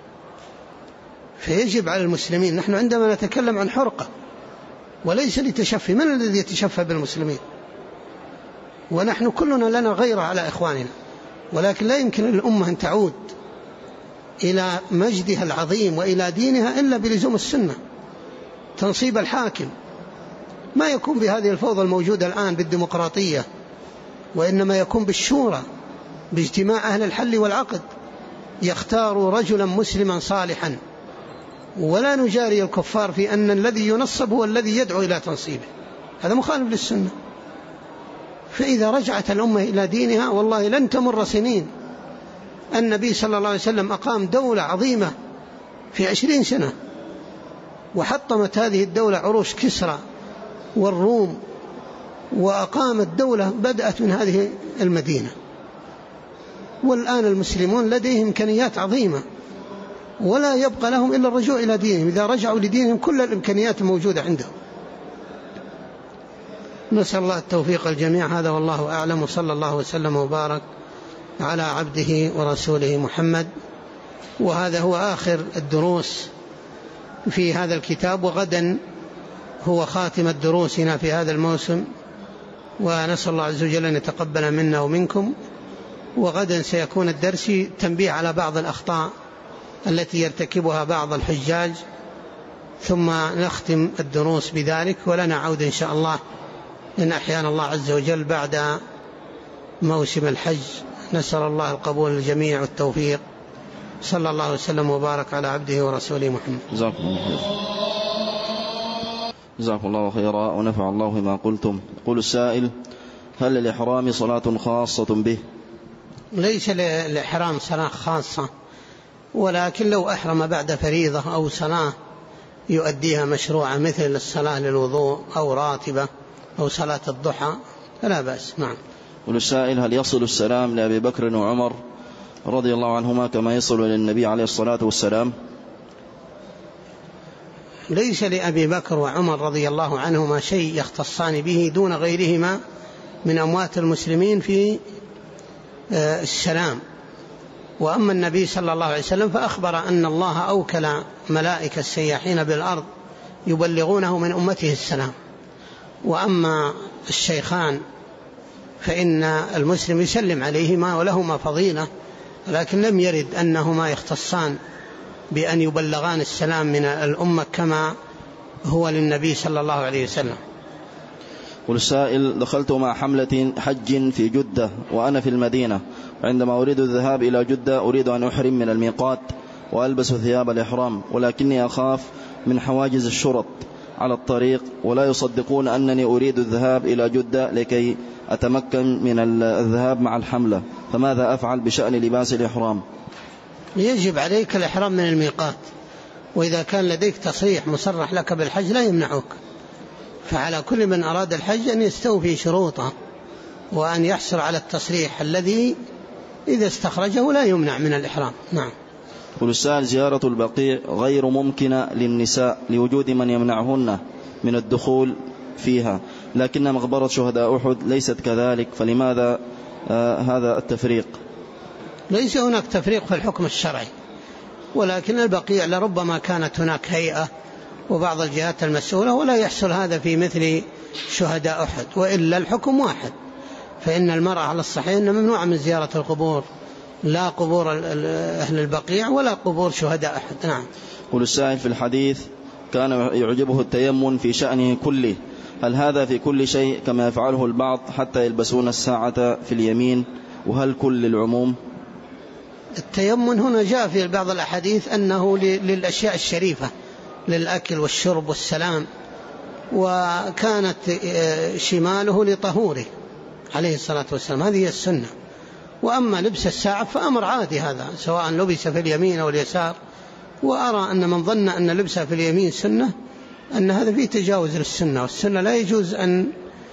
فيجب على المسلمين، نحن عندما نتكلم عن حرقة وليس لتشفي، من الذي يتشفى بالمسلمين؟ ونحن كلنا لنا غيرة على إخواننا، ولكن لا يمكن للأمة أن تعود إلى مجدها العظيم وإلى دينها إلا بلزوم السنة. تنصيب الحاكم ما يكون بهذه الفوضى الموجودة الآن بالديمقراطية، وإنما يكون بالشورى، باجتماع أهل الحل والعقد، يختار رجلا مسلما صالحا، ولا نجاري الكفار في أن الذي ينصب هو الذي يدعو إلى تنصيبه، هذا مخالف للسنة. فإذا رجعت الأمة إلى دينها والله لن تمر سنين. النبي صلى الله عليه وسلم أقام دولة عظيمة في 20 سنة، وحطمت هذه الدولة عروش كسرى والروم، وأقامت دولة بدأت من هذه المدينة. والآن المسلمون لديهم إمكانيات عظيمة ولا يبقى لهم إلا الرجوع إلى دينهم. إذا رجعوا لدينهم كل الإمكانيات الموجودة عندهم. نسأل الله التوفيق الجميع. هذا والله أعلم، وصلى الله وسلم وبارك على عبده ورسوله محمد. وهذا هو آخر الدروس في هذا الكتاب، وغدا هو خاتمة دروسنا في هذا الموسم، ونسأل الله عز وجل أن يتقبل منا ومنكم. وغدا سيكون الدرس تنبيه على بعض الأخطاء التي يرتكبها بعض الحجاج، ثم نختم الدروس بذلك، ولنا عود إن شاء الله إن أحيانا الله عز وجل بعد موسم الحج. نسأل الله القبول للجميع والتوفيق. صلى الله وسلم وبارك على عبده ورسوله محمد. جزاكم الله خيرا ونفع الله بما قلتم. يقول السائل: هل للإحرام صلاة خاصة به؟ ليس للإحرام صلاة خاصة، ولكن لو أحرم بعد فريضة أو صلاة يؤديها مشروعة مثل الصلاة للوضوء أو راتبة أو صلاة الضحى فلا بأس. نعم. والسائل: هل يصل السلام لأبي بكر وعمر رضي الله عنهما كما يصل للنبي عليه الصلاة والسلام؟ ليس لأبي بكر وعمر رضي الله عنهما شيء يختصان به دون غيرهما من أموات المسلمين في السلام. وأما النبي صلى الله عليه وسلم فأخبر أن الله أوكل ملائكة السياحين بالأرض يبلغونه من أمته السلام. وأما الشيخان فإن المسلم يسلم عليهما ولهما فضيلة، ولكن لم يرد أنهما يختصان بأن يبلغان السلام من الأمة كما هو للنبي صلى الله عليه وسلم. والسائل: دخلت مع حملة حج في جدة وأنا في المدينة، عندما أريد الذهاب إلى جدة أريد أن أحرم من الميقات وألبس ثياب الإحرام، ولكني أخاف من حواجز الشرط على الطريق، ولا يصدقون أنني أريد الذهاب إلى جدة لكي أتمكن من الذهاب مع الحملة، فماذا أفعل بشأن لباس الإحرام؟ يجب عليك الإحرام من الميقات، وإذا كان لديك تصريح مصرح لك بالحج لا يمنعك، فعلى كل من أراد الحج أن يستوفي شروطه وأن يحصل على التصريح الذي إذا استخرجه لا يمنع من الإحرام. نعم. والسائل: زيارة البقيع غير ممكنة للنساء لوجود من يمنعهن من الدخول فيها، لكن مقبرة شهداء أحد ليست كذلك، فلماذا هذا التفريق؟ ليس هناك تفريق في الحكم الشرعي، ولكن البقيع لربما كانت هناك هيئة وبعض الجهات المسؤولة، ولا يحصل هذا في مثل شهداء أحد، وإلا الحكم واحد. فإن المرأة على الصحيح ممنوعة من زيارة القبور، لا قبور أهل البقيع ولا قبور شهداء أحد. نعم. قل السائل: في الحديث كان يعجبه التيمم في شأنه كله، هل هذا في كل شيء كما يفعله البعض حتى يلبسون الساعة في اليمين، وهل كل العموم؟ التيمم هنا جاء في بعض الأحاديث أنه للأشياء الشريفة، للأكل والشرب والسلام، وكانت شماله لطهوره عليه الصلاة والسلام، هذه هي السنة. وأما لبس الساعة فأمر عادي، هذا سواء لبس في اليمين أو اليسار. وأرى أن من ظن أن لبسها في اليمين سنة أن هذا فيه تجاوز للسنة، والسنة لا يجوز أن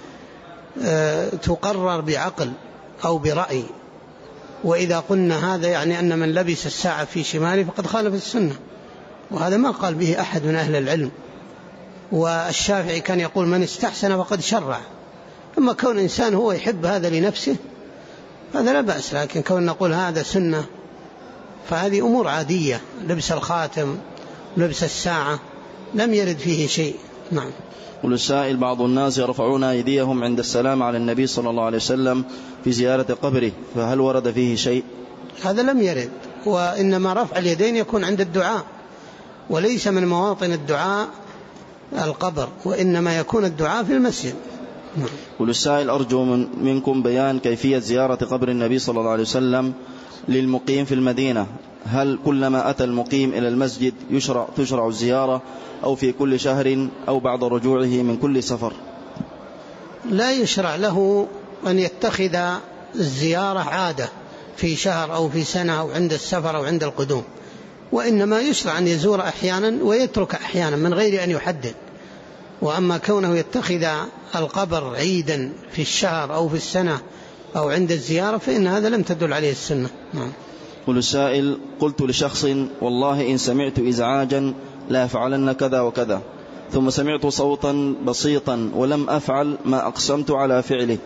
تقرر بعقل أو برأي. وإذا قلنا هذا يعني أن من لبس الساعة في شماله فقد خالف السنة، وهذا ما قال به أحد من أهل العلم. والشافعي كان يقول: من استحسن فقد شرع. أما كون إنسان هو يحب هذا لنفسه هذا لا بأس، لكن كون نقول هذا سنة فهذه أمور عادية. لبس الخاتم، لبس الساعة لم يرد فيه شيء. نعم. والسائل: بعض الناس يرفعون أيديهم عند السلام على النبي صلى الله عليه وسلم في زيارة قبره، فهل ورد فيه شيء؟ هذا لم يرد، وإنما رفع اليدين يكون عند الدعاء، وليس من مواطن الدعاء القبر، وإنما يكون الدعاء في المسجد. نعم. والسائل: أرجو منكم بيان كيفية زيارة قبر النبي صلى الله عليه وسلم للمقيم في المدينة، هل كلما أتى المقيم إلى المسجد تشرع الزيارة، أو في كل شهر، أو بعد رجوعه من كل سفر؟ لا يشرع له أن يتخذ الزيارة عادة في شهر أو في سنة أو عند السفر أو عند القدوم، وإنما يشرع أن يزور أحيانا ويترك أحيانا من غير أن يحدد. وأما كونه يتخذ القبر عيدا في الشهر أو في السنة أو عند الزيارة فإن هذا لم تدل عليه السنة. نعم. قل السائل: قلت لشخص: والله إن سمعت إزعاجا لا أفعلن كذا وكذا، ثم سمعت صوتا بسيطا ولم أفعل ما أقسمت على فعله،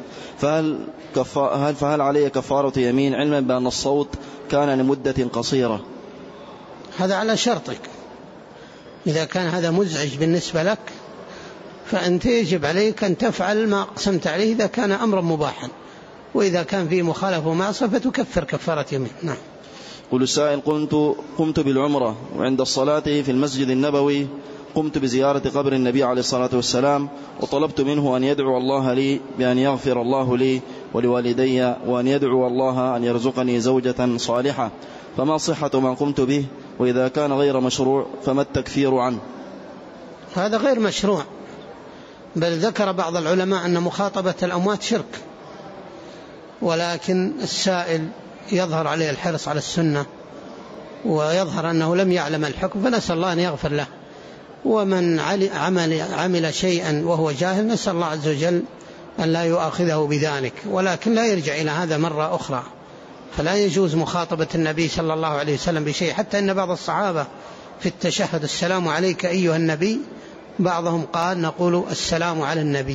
فهل علي كفارة يمين، علما بأن الصوت كان لمدة قصيرة؟ هذا على شرطك. إذا كان هذا مزعج بالنسبة لك فأنت يجب عليك أن تفعل ما أقسمت عليه إذا كان أمرا مباحا، وإذا كان فيه مخالفة ومعصية فتكفر كفارة يمين. نعم. قل السائل: قمت بالعمرة، وعند الصلاة في المسجد النبوي قمت بزيارة قبر النبي عليه الصلاة والسلام، وطلبت منه أن يدعو الله لي بأن يغفر الله لي ولوالدي، وأن يدعو الله أن يرزقني زوجة صالحة، فما صحة ما قمت به؟ وإذا كان غير مشروع فما التكفير عنه؟ هذا غير مشروع، بل ذكر بعض العلماء أن مخاطبة الأموات شرك، ولكن السائل يظهر عليه الحرص على السنة ويظهر أنه لم يعلم الحكم، فنسأل الله أن يغفر له. ومن عمل شيئا وهو جاهل نسأل الله عز وجل أن لا يؤاخذه بذلك، ولكن لا يرجع إلى هذا مرة أخرى. فلا يجوز مخاطبة النبي صلى الله عليه وسلم بشيء، حتى أن بعض الصحابة في التشهد: السلام عليك أيها النبي، بعضهم قال: نقول السلام على النبي،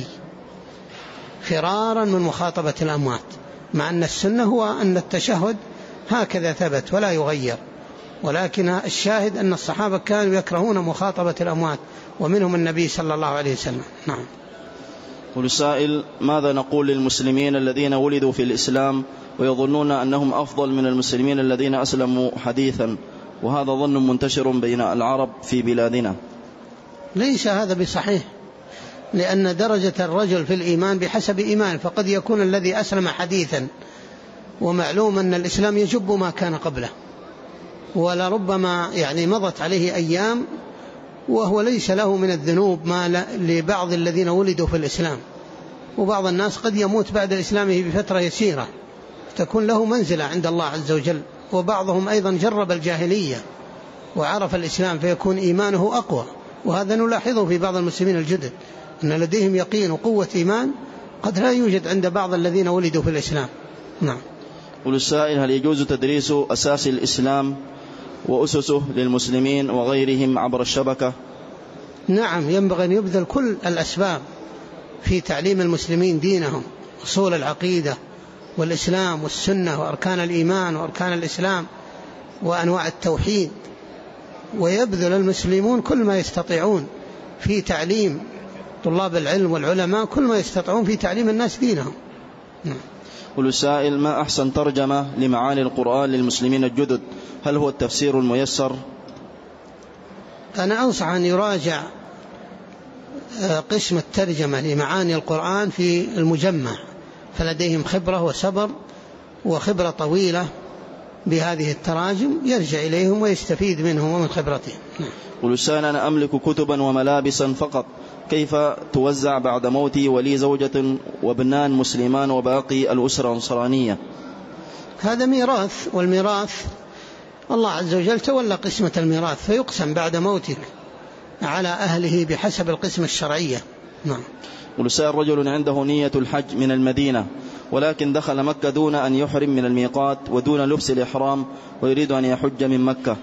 فرارا من مخاطبة الأموات، مع أن السنة هو أن التشهد هكذا ثبت ولا يغير، ولكن الشاهد أن الصحابة كانوا يكرهون مخاطبة الأموات، ومنهم النبي صلى الله عليه وسلم. نعم. والسائل: ماذا نقول للمسلمين الذين ولدوا في الإسلام ويظنون أنهم أفضل من المسلمين الذين أسلموا حديثا، وهذا ظن منتشر بين العرب في بلادنا؟ ليس هذا بصحيح، لأن درجة الرجل في الإيمان بحسب إيمان، فقد يكون الذي أسلم حديثا، ومعلوم أن الإسلام يجب ما كان قبله، ولربما مضت عليه أيام وهو ليس له من الذنوب ما لبعض الذين ولدوا في الإسلام. وبعض الناس قد يموت بعد إسلامه بفترة يسيرة تكون له منزلة عند الله عز وجل، وبعضهم أيضا جرب الجاهلية وعرف الإسلام فيكون إيمانه أقوى. وهذا نلاحظه في بعض المسلمين الجدد، أن لديهم يقين وقوة إيمان قد لا يوجد عند بعض الذين ولدوا في الإسلام. نعم. والسائل: هل يجوز تدريس أساس الإسلام وأسسه للمسلمين وغيرهم عبر الشبكة؟ نعم، ينبغي أن يبذل كل الأسباب في تعليم المسلمين دينهم، أصول العقيدة والإسلام والسنة وأركان الإيمان وأركان الإسلام وأنواع التوحيد، ويبذل المسلمون كل ما يستطيعون في تعليم طلاب العلم والعلماء، كل ما يستطيعون في تعليم الناس دينهم. نعم. والسائل: ما أحسن ترجمة لمعاني القرآن للمسلمين الجدد؟ هل هو التفسير الميسر؟ أنا أنصح أن يراجع قسم الترجمة لمعاني القرآن في المجمع، فلديهم خبرة وصبر وخبرة طويلة بهذه التراجم، يرجع إليهم ويستفيد منهم ومن خبرتهم. والسائل: أنا أملك كتبا وملابسا فقط، كيف توزع بعد موتي ولي زوجة وابنان مسلمان وباقي الأسرة نصرانية؟ هذا ميراث، والميراث الله عز وجل تولى قسمة الميراث، فيقسم بعد موتك على أهله بحسب القسمة الشرعية. نعم. والسائل: رجل عنده نية الحج من المدينة، ولكن دخل مكة دون أن يحرم من الميقات ودون لبس الإحرام، ويريد أن يحج من مكة.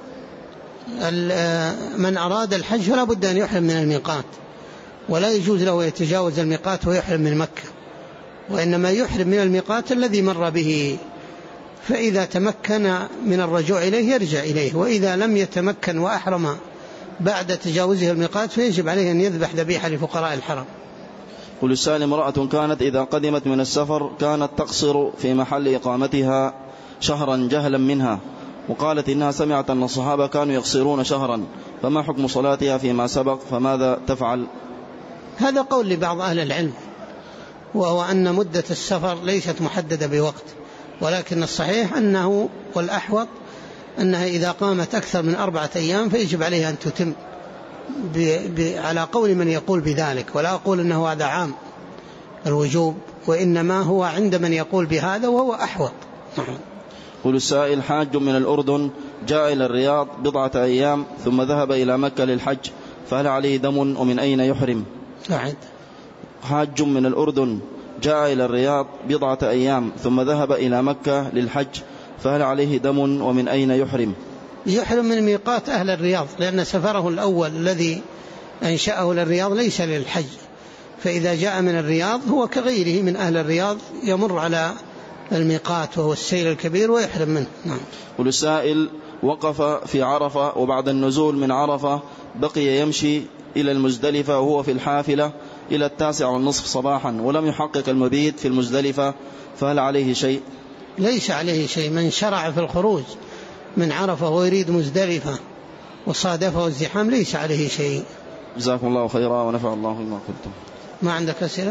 من أراد الحج فلا بد أن يحرم من الميقات، ولا يجوز له يتجاوز الميقات ويحرم من مكة، وإنما يحرم من الميقات الذي مر به، فإذا تمكن من الرجوع إليه يرجع إليه، وإذا لم يتمكن وأحرم بعد تجاوزه الميقات فيجب عليه أن يذبح ذبيحة لفقراء الحرم. قل السائل: امرأة كانت إذا قدمت من السفر كانت تقصر في محل إقامتها شهرا جهلا منها، وقالت إنها سمعت أن الصحابة كانوا يقصرون شهرا، فما حكم صلاتها فيما سبق، فماذا تفعل؟ هذا قول لبعض أهل العلم، وهو أن مدة السفر ليست محددة بوقت، ولكن الصحيح أنه والأحوط أنها إذا قامت أكثر من 4 أيام فيجب عليها أن تتم، على قول من يقول بذلك، ولا أقول أنه هذا عام الوجوب، وإنما هو عند من يقول بهذا وهو أحوط. قل السائل: حاج من الأردن جاء إلى الرياض 4 أيام ثم ذهب إلى مكة للحج، فهل عليه دم ومن أين يحرم؟ حاج من الأردن جاء إلى الرياض 4 أيام ثم ذهب إلى مكة للحج، فهل عليه دم ومن أين يحرم؟ يحرم من ميقات أهل الرياض، لأن سفره الأول الذي أنشأه للرياض ليس للحج، فإذا جاء من الرياض هو كغيره من أهل الرياض يمر على الميقات وهو السيل الكبير ويحرم منه. نعم. والسائل: وقف في عرفة وبعد النزول من عرفة بقي يمشي إلى المزدلفة وهو في الحافلة إلى 9:30 صباحا ولم يحقق المبيت في المزدلفة، فهل عليه شيء؟ ليس عليه شيء. من شرع في الخروج من عرفة ويريد مزدلفة وصادفه الزحام ليس عليه شيء. جزاكم الله خيرا ونفع الله بما قلتم. ما عندك أسئلة؟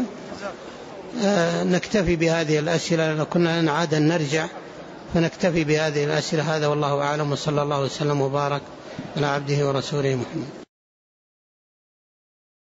نكتفي بهذه الأسئلة، لأن كنا نعاد أن نرجع، فنكتفي بهذه الأسئلة. هذا والله أعلم، وصلى الله وسلم وبارك على عبده ورسوله محمد.